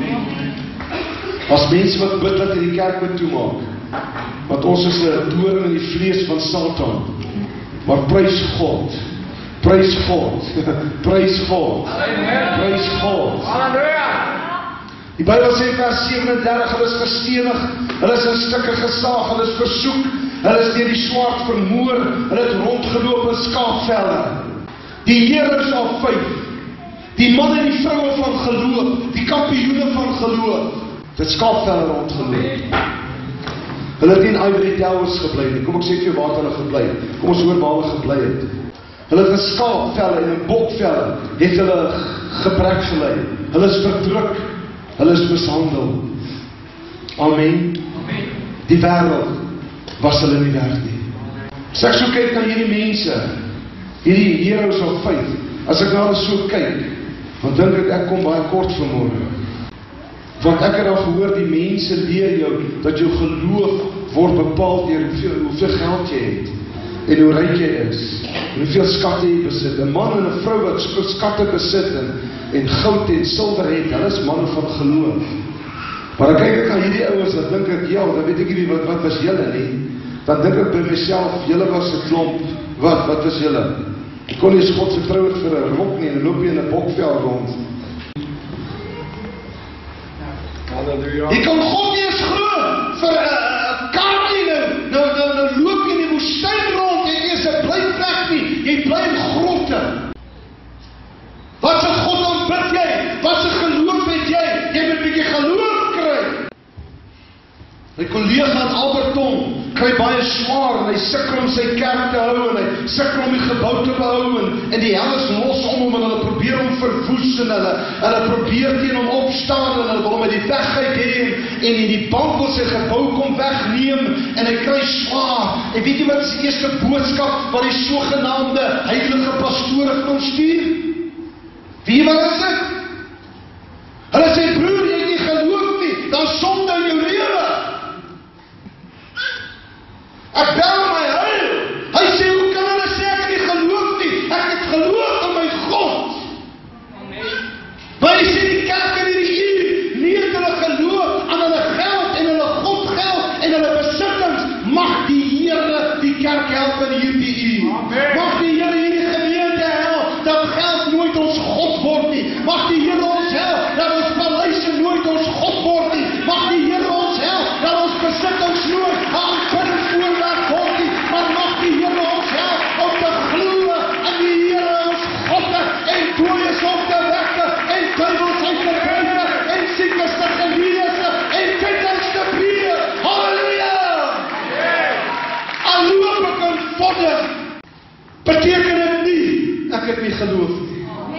As mense wat bid dat die kerk moet toemaak, want ons is 'n doring in die vlees van Satan. Maar prys God. Prys God. Prys God. Prys God. Halleluja. Die Bybel sê in vers sewe en dertig, hulle is gestenig, hulle is in stukke gesaag, hulle is versoek, hulle is deur die swaard vermoor, hulle het rondgeloop in skaapvelle. Die Here is al vyf. Die man en die vroue van geloof, die kampioene van geloof, het skaapvelle rondgeloop. Hulle het nie in Ivory Towers gebly nie. Kom ek sê vir jou waar hulle gebly het. Kom ons hoor waar hulle gebly het. Hulle het in skaapvelle en in bokvelle het hulle gebrek gelei. Hulle is verdruk. Hulle is mishandel. Amen. Die wêreld was hulle nie werd nie. As ek so kyk na hierdie mense, hierdie heroes of faith, as ek na hulle so kyk, dan dink ek ek kom baie kort vanmôre. Want ek het al gehoor, die mense leer jou dat jou geloof word bepaal deur hoeveel, hoeveel geld jy het. en hoe ryk jy is, en hoeveel skatte jy besit. 'n Man en 'n vrou wat skatte besit en, en goud en silwer het, hulle is manne van geloof. Maar dan kyk ek aan hierdie ouens, dan dink ek, ja, dan weet ek nie wat, wat was julle nie. Dan dink ek by myself, julle was 'n klomp, wat, wat was julle? Ek kon nie eens God vertrou het vir 'n rok nie, en loop jy in 'n bokvel rond. Halleluja. Jy kan God nie eens glo vir 'n kaart nie, nou, nou, nou loop jy in die woestyn rond, jy is 'n blyplek nie, jy bly in grotte. Wat 'n God aanbid jy? Wat 'n geloof het jy? Jy moet 'n bietjie geloof kry. My kollega in Alberton kry baie swaar en hy sukkel om sy kerk te hou en hy sukkel om die gebou te behou en, en die hel is los om hom en hulle probeer hom verwoes en hulle, hulle probeer teen hom opstaan en hulle wil hom uit die weg uit hê en, en in die bank wil sy gebou kom wegneem en hy kry swaar. En weet jy wat is die eerste boodskap wat die sogenaamde heilige pastore kon stuur? Wie wat is dit? Hulle sê, broer, jy het nie geloof nie, dan sonde in jou lewe. Ek bel my huil. Hy sê, hoe kan hulle sê ek nie geloof nie? Ek het geloof in my God. Amen. Maar hy sê die kerk in hierdie uur, nie het hulle geloof aan hulle geld en hulle God geld en hulle besittings. Mag die Here die kerk help in hierdie uur. Amen. Mag die Here hierdie gemeente help, dat geld nooit ons God word nie. Mag die Here ons help, dat ons paleise nooit ons God word nie. Mag die Here ons help, dat ons besittings nooit aan voorwerp word nie. Maar mag die Here ons help om te glo in die Here ons God en dooies op te wekke en duivels uit te drywe en siekes te genees en kinders te breek. Halleluja! Al loop ek in vodde, beteken dit nie ek het nie geloof nie.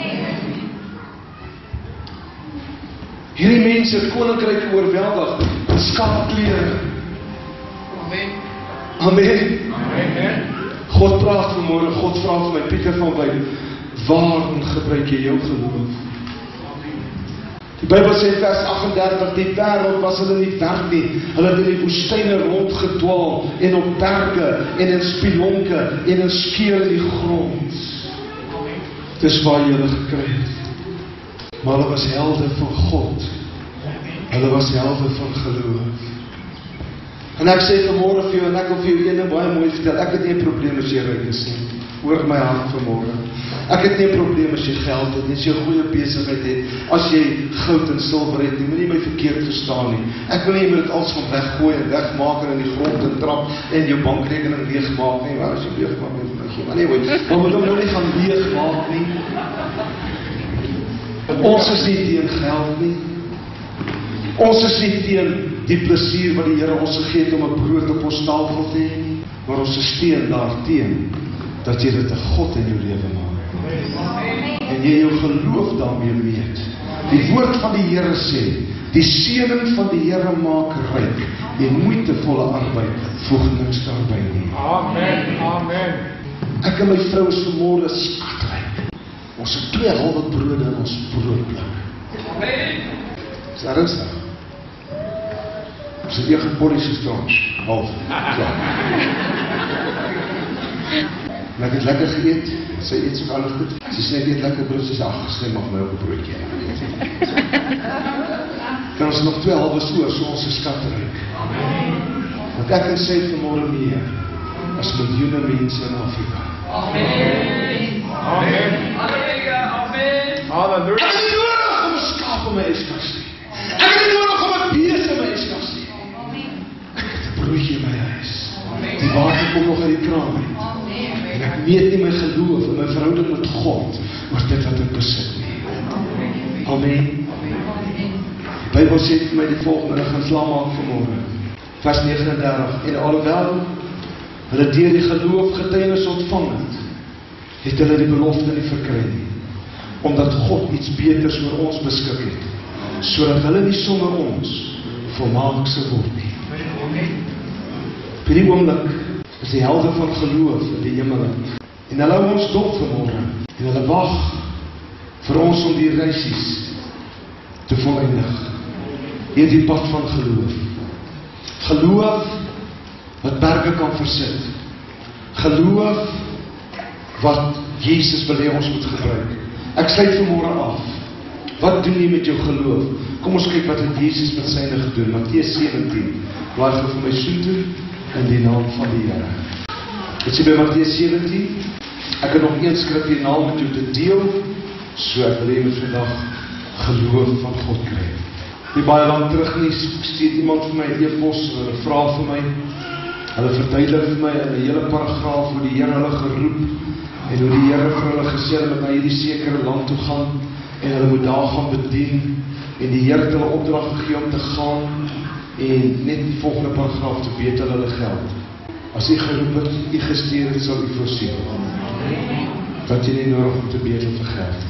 Hierdie mense het koninkryke oorweldig, skapklere. Amen. Amen. Amen. God praat vanmorgen, God vraag vir my, Pieter van Wyk, waarom gebruik jy jou geloof? Die Bybel sê vers agt-en-dertig, die wêreld was hulle nie werd nie, hulle het in die woestyne rondgedwaal, en op berge, en in spilonke, en in skeur in die grond. Dis waar jy hulle gekry het. Maar hulle was helde van God. Hulle was helde van geloof. En ek sê vanmorgen vir jou, en ek wil vir jou ene baie mooi vertel, ek het nie 'n probleem as jy ryk is nie. Hoor my hart vanmorgen. Ek het nie 'n probleem as jy geld het, as jy 'n goeie besigheid het, as jy goud en silwer het, jy moet nie my verkeerd verstaan nie. Ek wil nie jy moet dit alles van weggooi en wegmaak en in die grond en trap en jou bankrekening leegmaak nie. Maar as jy leegmaak nie, dan gee maar nie ooit. Maar moet hom nou nie gaan leegmaak nie. Ons is nie teen geld nie. Ons is nie teen die plesier wat die Here ons gegee het om 'n brood op ons tafel te hê nie, maar ons is teen daarteen dat jy dit 'n God in jou lewe maak. En jy jou geloof daarmee meet. Die woord van die Here sê, die seëning van die Here maak ryk, en moeitevolle arbeid voeg niks daarby nie. Amen. Amen. Ek en my vrou is vanmôre skatryk. Ons het twee halwe brode in ons broodblik. Is dat rustig? Ons het hier geporries gestrons. Half. Klaar. En ek het lekker geëet. Sy eet soek alles goed. Sy sê ek eet lekker brood. Sy sê, ach, sy mag my op 'n broodjie. Dan ons nog twee halwe soor, so ons is skatryk. Want ek en sy vanmôre meer as miljoene mense in Afrika. Amen. Amen. Halleluja. Amen. Halleluja. Ek het nie nodig om 'n skaap in my yskas nie. Ek het nie nodig om 'n bees in my yskas nie. Ek het 'n broodjie in my huis. Die water kom nog uit die kraan uit. En ek meet nie my geloof en my verhouding met God oor dit wat ek besit nie. Amen. Die Bybel sê vir my die volgende, ek gaan klaar maak vanmôre. Vers negenendertig, en alhoewel hulle deur die geloof getuienis ontvang het, het hulle die belofte nie verkry nie, omdat God iets beters oor ons beskik het, sodat hulle nie sonder ons volmaak sou word nie. Op die oomblik is die helde van geloof in die hemel, en hulle hou ons dop vanmôre, en hulle wag vir ons om die reisies te voleindig. Hier die pad van geloof. Geloof wat berge kan versit. Geloof wat Jesus wil hê ons moet gebruik. Ek sluit vanmôre af. Wat doen jy met jou geloof? Kom ons kyk wat het Jesus met syne gedoen. Matteus sewentien. Blaai gou vir my soontoe in die naam van die Here. Dit sê by Matteus sewentien. Ek het nog een skrif hiernaal met jou te deel, so ek wil hê met vandag geloof van God kry. Nie baie lang terug nie, stuur iemand vir my e-pos, hulle vra vir my, hulle verduidelik vir my in 'n hele paragraaf hoe die Here hulle geroep en hoe die Here vir hulle gesê het met na hierdie sekere land toe gaan en hulle moet daar gaan bedien en die Here het hulle opdrag gegee om te gaan en net die volgende paragraaf te beter hulle geld. As jy geroep het, jy gestuur het, sal jy voorsien. Dat jy nie nodig om te beter vir geld.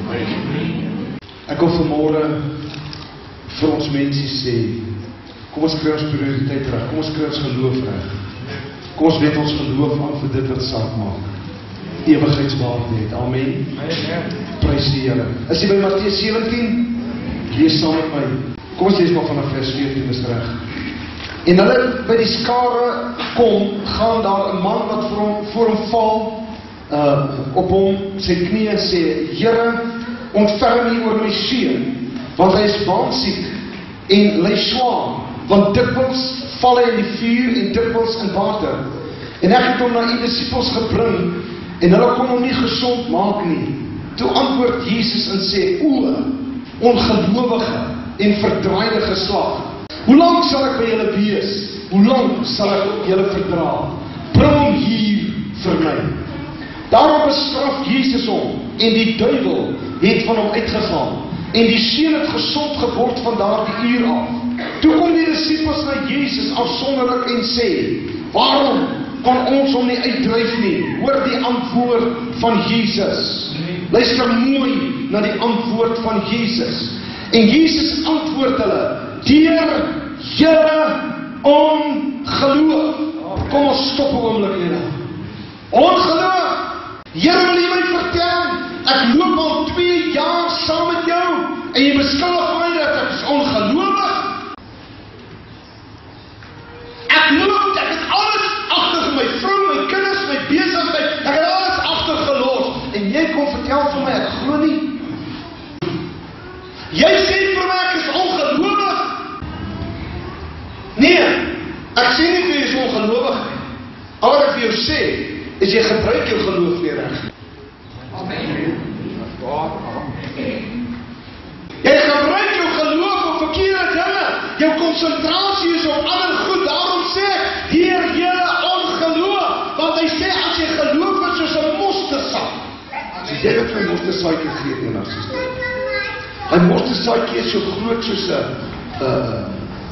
Ek wil vanmôre vir ons mense sê, kom ons kry ons prioriteit reg, kom ons kry ons geloof reg. Kom ons weet ons geloof aan vir dit wat saak maak. Ewigheidswaarde het. Amen. Prys die Here. Is jy by Matteus sewentien? Lees saam met my. Kom ons lees maar vanaf vers veertien, is reg. En hulle by die skare kom, gaan daar 'n man wat voor hom, voor hom val, uh, op hom sy knie en sê, Here, ontferm U oor my seun, want hy is waansiek en ly swaar, want dikwels val hy in die vuur en dikwels in water. En ek het hom na U disippels gebring, en hulle kon hom nie gesond maak nie. Toe antwoord Jesus en sê, o, ongelowige en verdraaide geslag, hoe lang sal ek by julle wees? Hoe lang sal ek julle verdra? Bring hom hier vir my. Daarom bestraf Jesus hom, en die duiwel het van hom uitgegaan, en die seun het gesond geword van daardie uur af. Toe kom die disippels na Jesus afsonderlik en sê, waarom kon ons hom nie uitdryf nie? Hoor die antwoord van Jesus. Luister mooi na die antwoord van Jesus. En Jesus antwoord hulle, deur julle ongeloof. Kom ons stop 'n oomblik hier. Ongeloof. Here, wil jy my vertel, ek loop al twee jaar saam met jou, en jy beskuldig my dat ek is ongelowig. Ek loop, ek het alles agter my vrou, my kinders, my besigheid, ek het alles agtergelos, en jy kom vertel vir my, ek glo nie. Jy sê vir my, ek is ongelowig. Nee, ek sê nie vir jy is ongelowig nie. Al wat ek vir jou sê, is jy gebruik jou geloof nie reg. Amen. Jy gebruik jou geloof op verkeerde dinge. Jou konsentrasie is op ander goed. Daarom sê ek, deur julle ongeloof. Want hy sê, as jy geloof het soos 'n mosterdsaad. So jy het my mosterdsaadjie gegee en as jy 'n mosterdsaadjie is so groot soos 'n uh,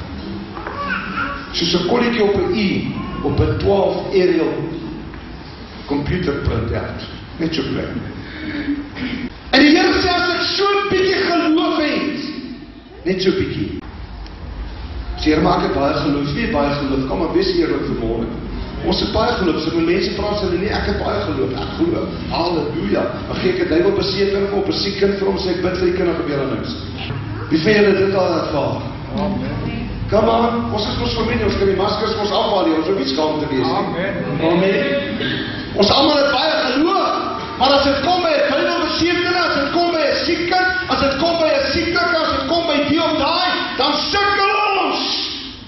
soos 'n kolletjie op 'n i op 'n twaalf aerial computer printout. Net so klein. En die Here sê, as ek so 'n bietjie geloof het, net so 'n bietjie. Sê, Here, maak ek baie geloof, nie baie geloof, kom maar wees eerlik vanmôre. Ons het baie geloof, so mense praat sê, nee, ek het baie geloof, ek glo, halleluja. Dan gee ek 'n duiwel beseker op 'n siek kind vir hom, sê ek bid vir die kind, dan gebeur daar niks. Wie van julle dit al ervaar? Amen. Kom aan, ons is ons familie, ons kan die maskers ons afhaal hier, ons hoef nie skaam te wees. Amen. Amen. Ons almal het baie geloof, maar as dit kom by 'n duiwelbesekerende, as dit kom by 'n siek kind, as dit kom by 'n sieklike, as dit kom by die of daai, dan sukkel ons.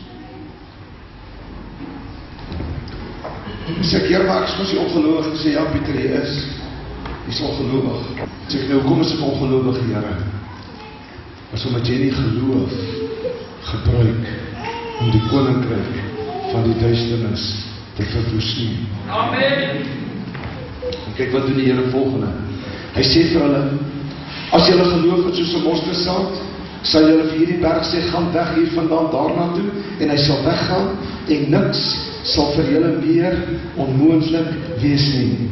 Sê ek, Here, maar ek is mos nie ongelowig. Ek sê, ja Pieter, jy is. Jy is ongelowig. Sê ek, nou kom is ek ongelowig, Here? Maar omdat jy nie geloof gebruik om die koninkryk van die duisternis te verwoes nie. Amen. En kyk wat doen die Here volgende. Hy sê vir hulle, as julle geloof het soos 'n mosterdsaad, sal julle vir hierdie berg sê, gaan weg hier vandaan daarna toe, en hy sal weggaan, en niks sal vir julle meer onmoontlik wees nie.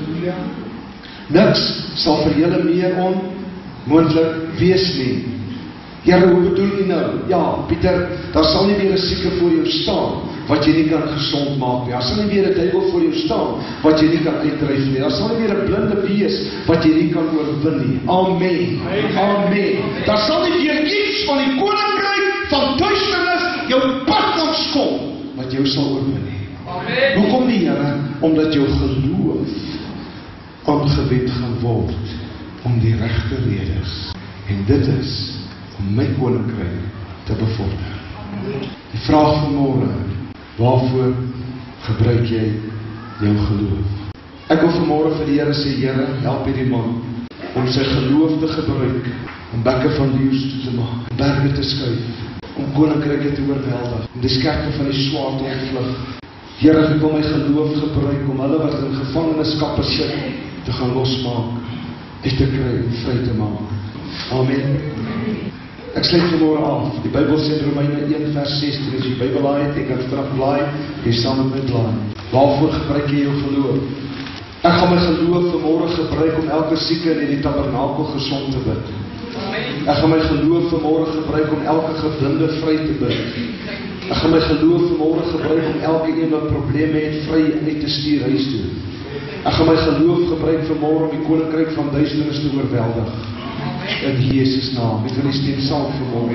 Niks sal vir julle meer onmoontlik wees nie. Here, hoe bedoel jy nou? Ja, Pieter, daar sal nie weer 'n sieke voor jou staan, wat jy nie kan gesond maak nie. Daar sal nie weer 'n duiwel voor jou staan, wat jy nie kan uitdryf nie. Daar sal nie weer 'n blinde wees, wat jy nie kan oorwin nie. Amen. Amen. Daar sal nie weer iets van die koninkryk van duisternis jou pad langs kom, wat jou sal oorwin nie. Amen. Hoekom nie, Here? omdat jou geloof aangewend gaan word om die regte redes. En dit is om my koninkryk te bevorder. Die vraag vanmôre, waarvoor gebruik jy jou geloof? Ek wil vanmôre vir die Here sê, Here, help hierdie man om sy geloof te gebruik, om bekke van leeu's toe te maak, berge te skuif, om koninkryke te oorweldig, om die skerpte van die swaard te ontvlug. Here, ek wil my geloof gebruik om hulle wat in gevangenskappe sit, te gaan losmaak, uit te kry, vry te maak. Amen. Ek sluit vanmôre af. Die Bybel sê in Romeine een vers sestien, as jy Bybel laai het, ek kan terug blaai, jy saam met my blaai. Waarvoor gebruik jy jou geloof? Ek gaan my geloof vanmôre gebruik om elke sieke in die tabernakel gesond te bid. Ek gaan my geloof vanmôre gebruik om elke geblinde vry te bid. Ek gaan my geloof vanmôre gebruik om elke een wat probleme het vry uit te stuur huis toe. Ek gaan my geloof gebruik vanmôre om die koninkryk van duisternis te oorweldig. In Jesus naam. Ek wil die stem saam vanmôre.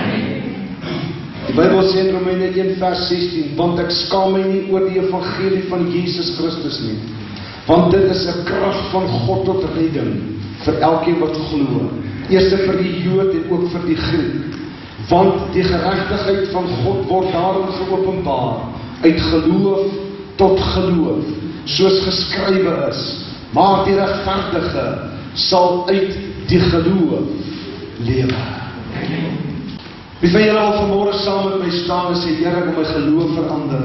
Die Bybel sê in Romeine een vers sestien, want ek skaam my nie oor die evangelie van Jesus Christus nie. Want dit is 'n krag van God tot redding vir elkeen wat glo. Eers vir die Jood en ook vir die Griek. Want die geregtigheid van God word daarin geopenbaar uit geloof tot geloof, soos geskrywe is. Maar die regverdige sal uit die geloof lewe. Wie van julle al vanmôre saam met my staan en sê, Here, ek wil my geloof verander.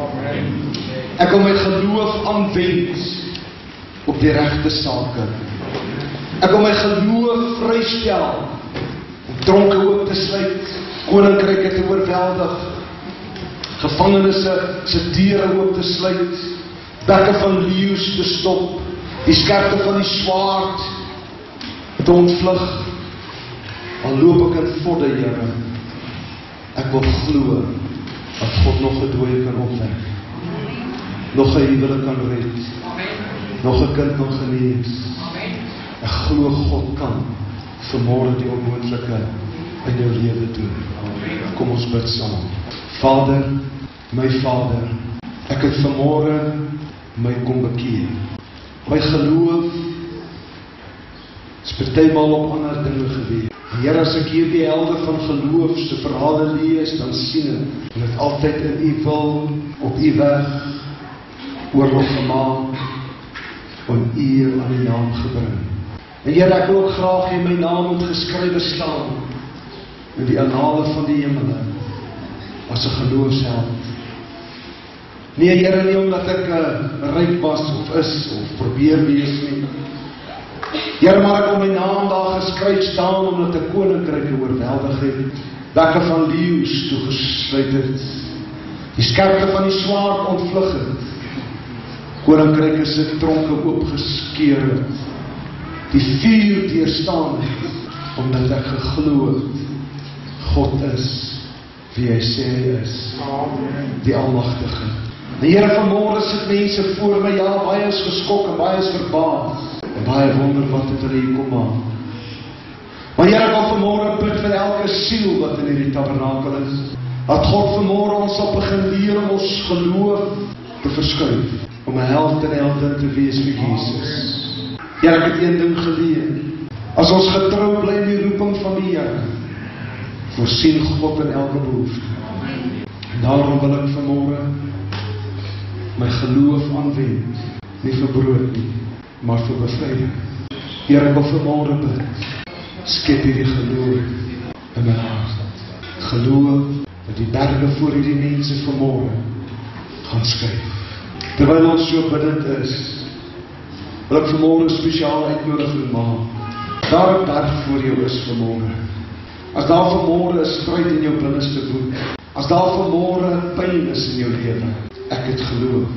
Ek wil my geloof aanwend op die regte sake. Ek wil my geloof vrystel om tronke oop te sluit, koninkryke te oorweldig, gevangenisse se deure oop te sluit, bekke van leeu's te stop, die skerpte van die swaard te ontvlug. Al loop ek in vodde, Here, ek wil glo dat God nog 'n dooie kan opwek, nog 'n huwelik kan red, nog 'n kind kan genees. Ek glo God kan vanmôre die onmoontlike in jou lewe doen. Kom ons bid saam. Vader, my Vader, ek het vanmôre my kom bekeer. My geloof is partymal op ander dinge gewees. Here, as ek hier die helde van geloof se verhale lees, dan sien ek, en het altyd in U wil, op U weg, oorlog gemaak, en eer aan die naam gebring. En Here, ek wil ook graag hê my naam moet geskrywe staan in die annale van die hemele as 'n geloofsheld. Nee, Here, nie omdat ek uh, ryk was of is of probeer wees nie. Here, maar ek wil my naam daar geskryf staan omdat ek koninkryke oorweldig het, bekke van leeu's toegesluit het, die skerpte van die swaard ontvlug het, koninkryke se tronke oopgeskeur het, die vuur deurstaan het, omdat ek geglo het, God is wie hy sê hy is, die Almagtige. En Here, vanmôre sit mense voor my, ja, baie is geskok en baie is verbaas, en baie wonder wat het hulle hier kom maak. Maar Here, ek wil vanmôre bid vir elke siel wat in hierdie tabernakel is, dat God vanmôre ons sal begin leer om ons geloof te verskuif, om 'n held en heldin te wees vir Jesus. Here, ek het een ding geleer, as ons getrou bly in die roeping van die Here, voorsien God in elke behoefte. En daarom wil ek vanmôre my geloof aanwend, nie vir brood nie, maar vir bevryding. Here, ek wil vanmôre bid, skep hierdie geloof in my hart. Geloof dat die berge voor hierdie mense vanmôre gaan skuif. Terwyl ons so bidend is, wil ek vanmôre spesiaal uitnodiging maak. Daar 'n berg voor jou is vanmôre. As daar vanmôre 'n stryd in jou binneste woed, as daar vanmôre pyn is in jou lewe, ek het geloof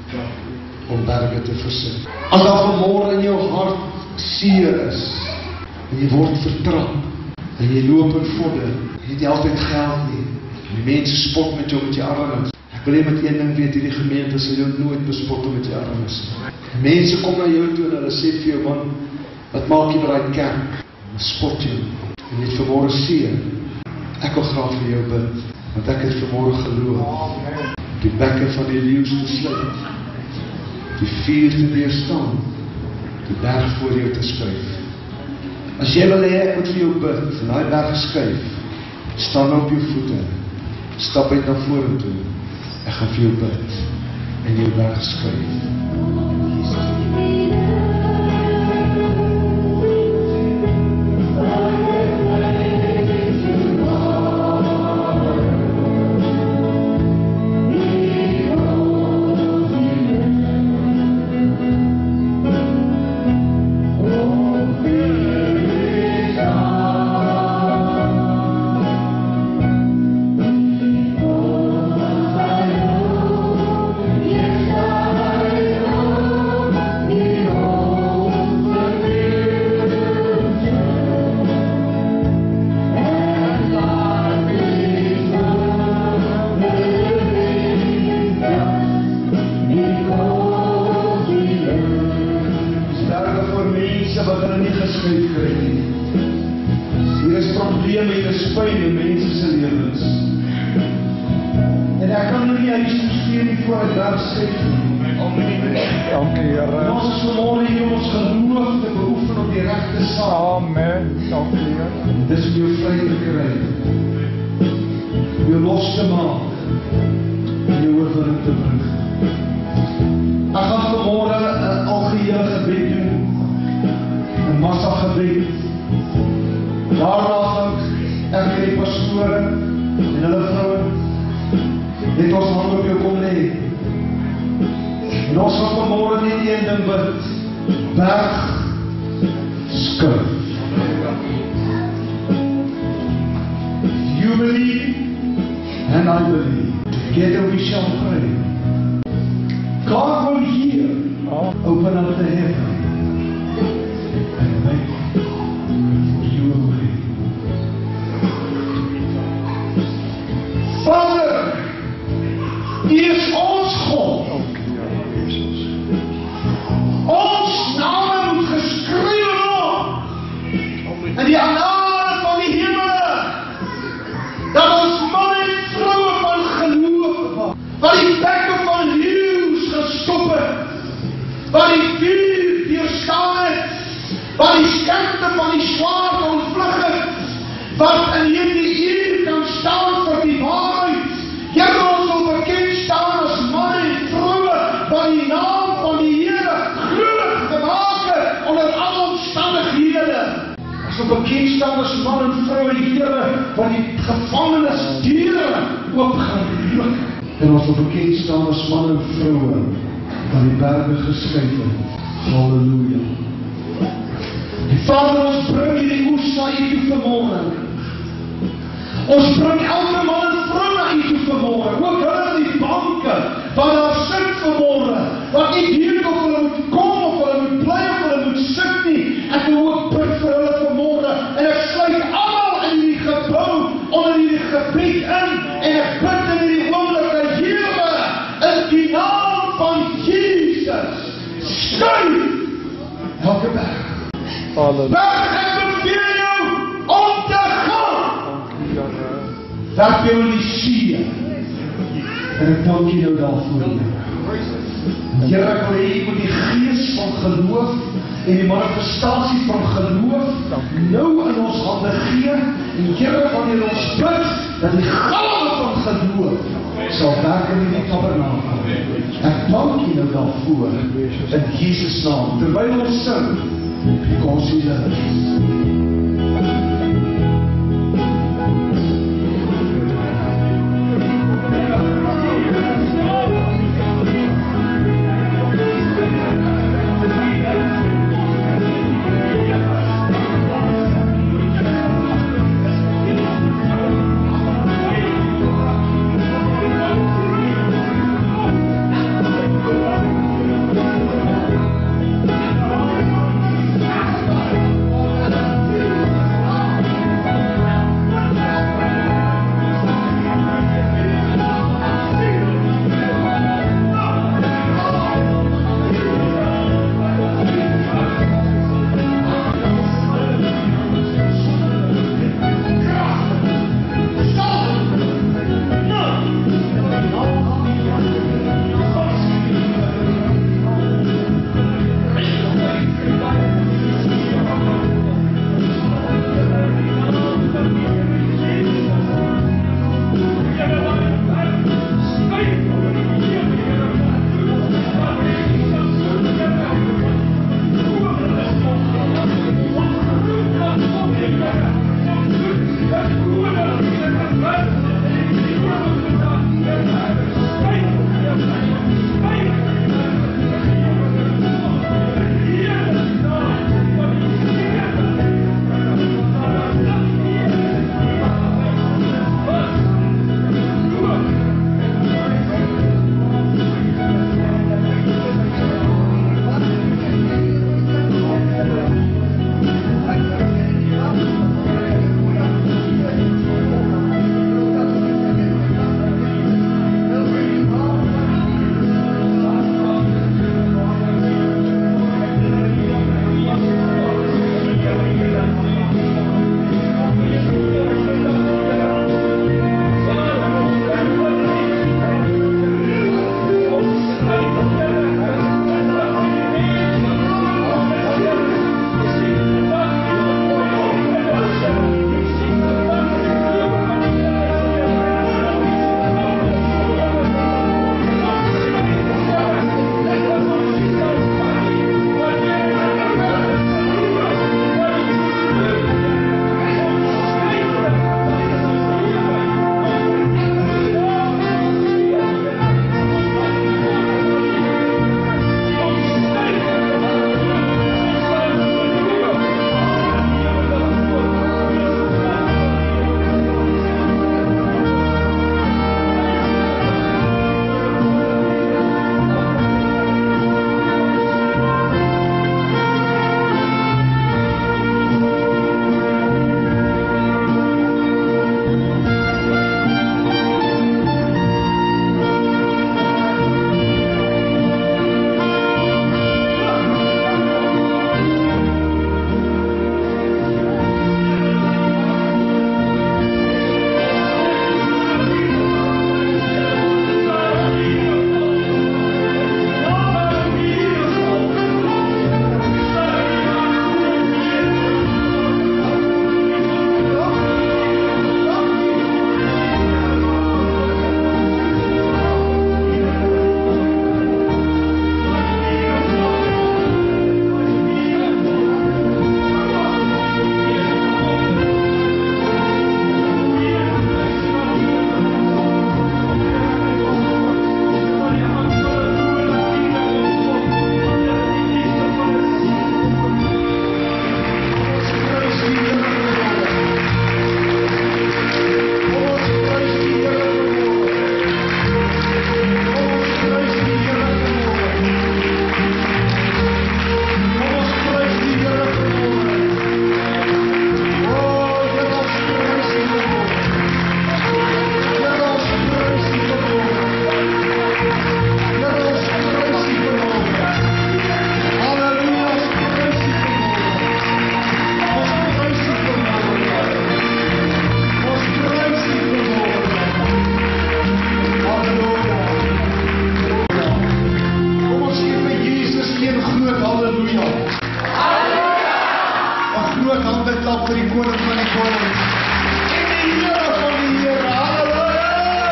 om berge te versit. As daar vanmôre in jou hart seer is, en jy word vertrap, en jy loop in vodde, jy het nie altyd geld nie, en die mense spot met jou met jou armes. Ek wil jy met een ding weet, hierdie gemeente sal jou nooit bespot met jou armes. Mense kom na jou toe en hulle sê vir jou, man, wat maak jy by daai kerk? En spot jou, en jy het vanmôre seer. Ek wil graag vir jou bid, want ek het vanmôre geloof, die bekke van die leeu's te sluit, die vuur te weerstaan, die berg voor jou te skuif. As jy wil hê ek moet vir jou bid, en daai berg skuif, staan op jou voete, stap uit na vorentoe, ek gaan vir jou bid, en jou berg skuif. In Jesus' naam, terwyl ons sing, kom ons hier. vir die koning van die konings en die Here van die Here. Halleluja!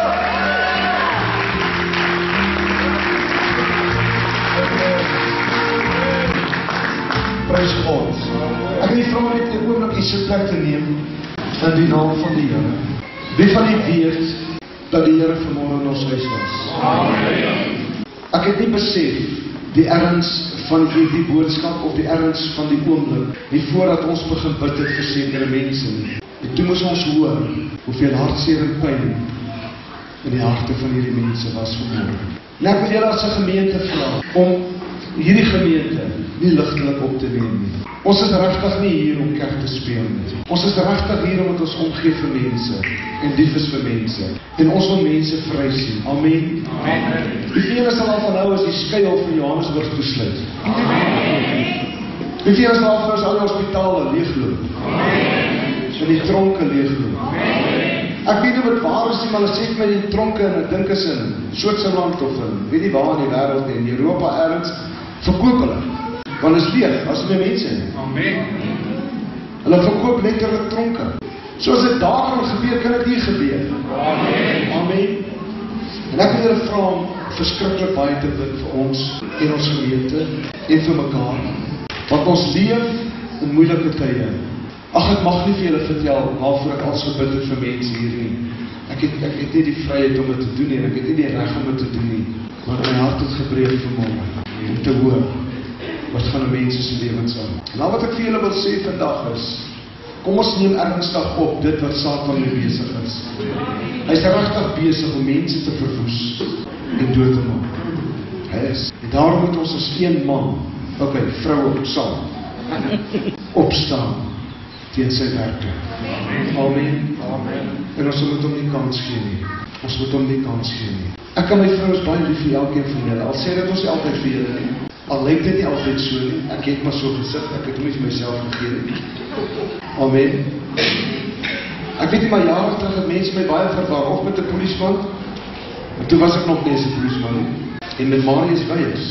Prys God. Ek wil die vraag net 'n oomblik die sitplek te neem in die naam van die Here. Wie van die weet dat die Here vanmôre in ons huis was? Amen. Ek het nie besef die erns van die, die boodskap of die erns van die oomblik nie voordat ons begin bid het vir sekere mense nie. En toe moes ons hoor hoeveel hartseer en pyn in die harte van hierdie mense was vanmôre. En ek wil julle as 'n gemeente vra om hierdie gemeente nie ligtelik op te neem nie. Ons is regtig nie hier om kerk te speel nie. Ons is regtig hier omdat ons omgee vir mense en lief is vir mense. En ons wil mense vry sien. Amen. Amen. Die vele sal al van nou as die skuil van Johannesburg toesluit. Amen. Die vele sal al vir al die hospitale leegloop. Amen. En die tronke leegloop. Amen. Ek weet nie wat waar is nie, maar hulle sê met die tronke en ek dink is in Switserland of in weet nie waar in die wêreld en in Europa ergens verkoop hulle. Want is leeg, as my mense nie. Amen. Hulle verkoop letterlik tronke. Soos dit daar kan gebeur, kan dit hier gebeur. Amen. Amen. En ek wil julle vra om verskriklik baie te bid vir ons en ons gemeente en vir mekaar. Want ons leef in moeilike tye. Ag, ek mag nie vir julle vertel waarvoor ek als gebid het vir mense hier nie. Ek het, ek het nie die vryheid om dit te doen nie, en ek het nie die reg om dit te doen nie. Maar my hart het gebreek vanmôre om te hoor wat van die mense se lewens aan. Nou wat ek vir julle wil sê vandag is, kom ons neem ernstig op dit wat Satan mee besig is. Hy is regtig besig om mense te verwoes en dood te maak. Hy is. En daarom moet ons as een man, ok, vrou op saam, opstaan teen sy werke. Amen. Amen. En ons moet hom nie kans gee nie. Ons moet hom nie kans gee nie. Ek kan my vrou is baie lief vir elkeen van julle. Al sê dit ons nie altyd vir julle nie. Al lyk dit nie altyd so nie. Ek het maar so gesig, ek het hom nie vir myself gegee nie. Amen. Ek weet nie, maar jare terug het mense my baie verwar, of met 'n polisieman, en toe was ek nog nie 'n polisieman nie, en met Marius Weyers.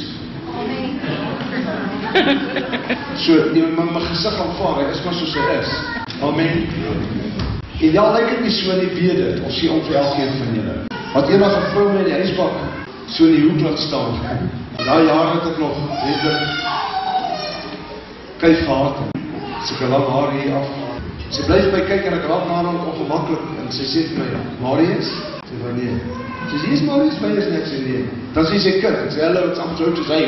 So, die, my, my gesig aanvaar, hy is maar soos hy is. Amen. En ja, lyk het nie so nie, weet dit, ons sê om vir elkeen van julle. Wat eendag 'n vrou my in die huisbak so in die hoek laat staan. En daai jare het ek nog, weet ek, kyk gehad, sy het lang haar hier af. Sy blyf my kyk en ek raak na haar ongemakklik, en sy sê vir my, Marius? Sy sê, nee. Sy sê, hier is Marius Weyers net, sy nee. Dan sê sy kind, ek sê, hallo, het is am so te sy,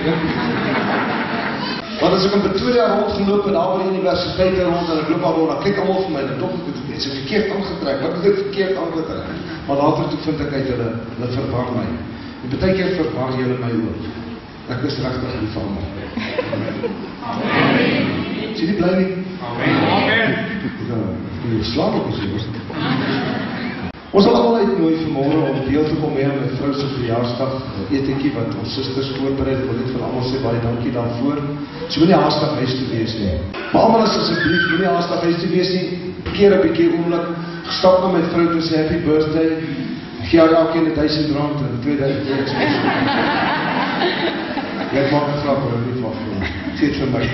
want as ek in Pretoria rondgeloop en daar by die universiteite rond en ek loop al rond, dan kyk allemaal vir my, dan toch het ek het verkeerd aangetrek, wat het ek verkeerd aangetrek? Maar later toe vind ek uit hulle, hulle verwar my. En baie keer verwar julle my ook. Ek is regtig lief van my. Amen. Sê die bly nie? Amen. Amen. Ek slaap op die was. Ons sal allemaal uitnooi vanmôre om deel te kom mee aan my vrou se verjaarsdag eetjie wat ons susters voorberei. Ek wil net vir almal sê baie dankie daarvoor. So moenie haastig huis toe wees nie. Maar almal is asseblief moenie haastig huis toe wees nie. Keer 'n bietjie oomblik gestap na my vrou toe sê happy birthday. Gee haar elkeen duisend rand en tweeduisend rand. Ek maak 'n grap oor die vak. Sê dit vir my.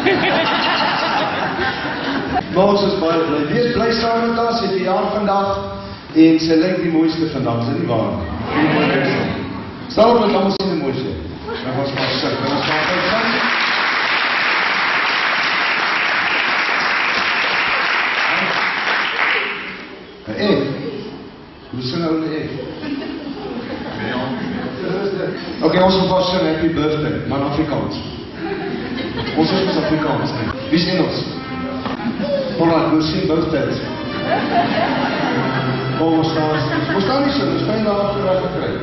Maar ons is baie bly. Wees bly saam met ons, het die jaar vandag. En sy lyk die mooiste vandag, is dit nie waar nie? Stel op met allemaal sê die mooiste. Dan was maar sit, dan was maar uit. Een F. Hoe sê nou een F? Ok, ons wil vast sê happy birthday, maar in Afrikaans. Ons is ons Afrikaans. Wie is Engels? Alright, we'll see both days. Oh, ons staan, ons staan nie so, ons kan nie daar afgeraak gekry.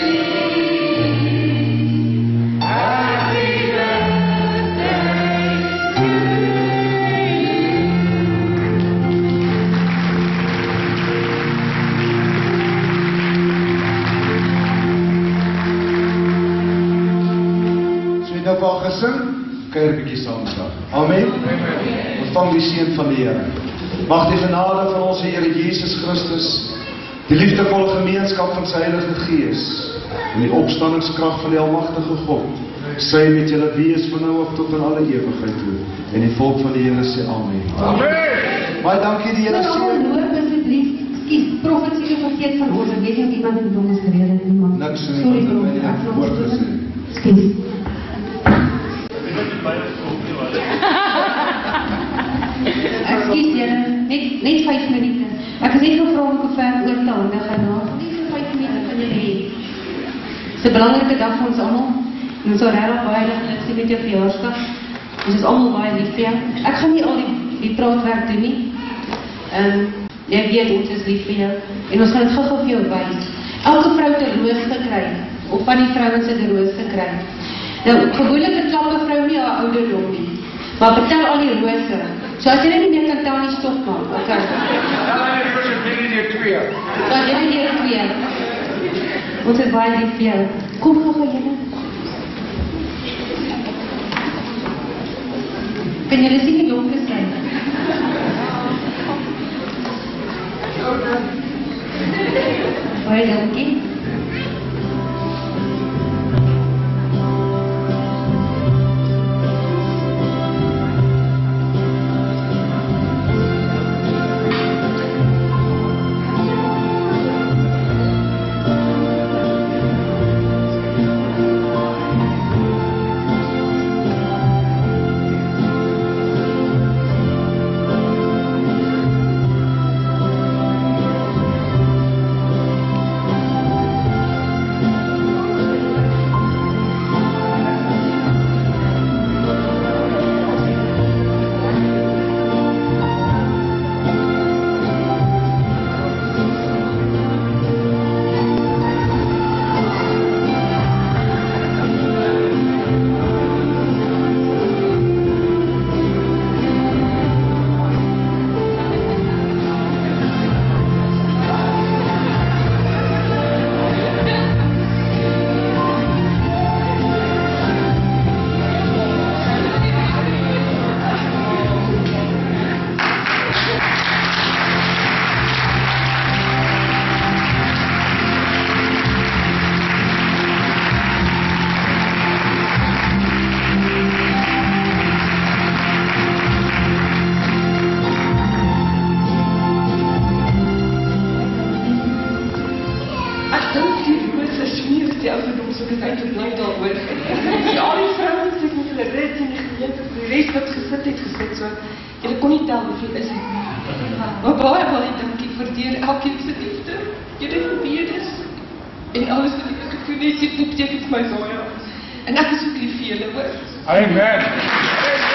Happy birthday. sing, kuier 'n bietjie saam met hulle. Amen. Ontvang die seën van die Here. Mag die genade van ons Here Jesus Christus, die liefdevolle gemeenskap van sy Heilige Gees en die opstandingskrag van die almagtige God sy met julle wees van nou af tot in alle ewigheid toe. En die volk van die Here sê amen. Amen. Baie dankie die Here Nou, seën. loop asseblief. Skies, profetie vergeet van ons. Ek weet nie of iemand in ons gerede het, niemand. Niks nie, Sorry, want bro. ek het Ek woord wil gesê. Skies. Excuse julle, net, net vijf minuten. Ek is net gevra om ek ver oor te handig en na. Net so vijf minuten kan julle hê. Dit is 'n belangrike dag vir ons almal. En ons sal regtig baie lief sien met jou verjaarsdag. Ons is almal baie lief vir jou. Ek gaan nie al die, die praatwerk doen nie. Ehm um, jy weet ons is lief vir jou. En ons gaan dit gou-gou vir jou wys. Elke vrou het 'n roos gekry. Of van die vrouens het 'n roos gekry. Nou, gewoonlik beklap 'n vrou nie haar ouderdom nie. Maar betel al die rose. So as jy nie meer kan tel nie, stop maar. Okay. Dan gaan jy vir 'n bietjie deur twee. Dan jy nie deur twee. Ons is baie lief vir jou. Kom gou gou julle. Kan julle sien die donker skyn? Baie dankie. Julle kon nie tel hoeveel is dit nie. Maar baie baie dankie vir deur elkeen se liefde, julle gebedes en alles wat julle gedoen het, dit beteken my baie. En ek is ook lief vir julle, hoor. Amen.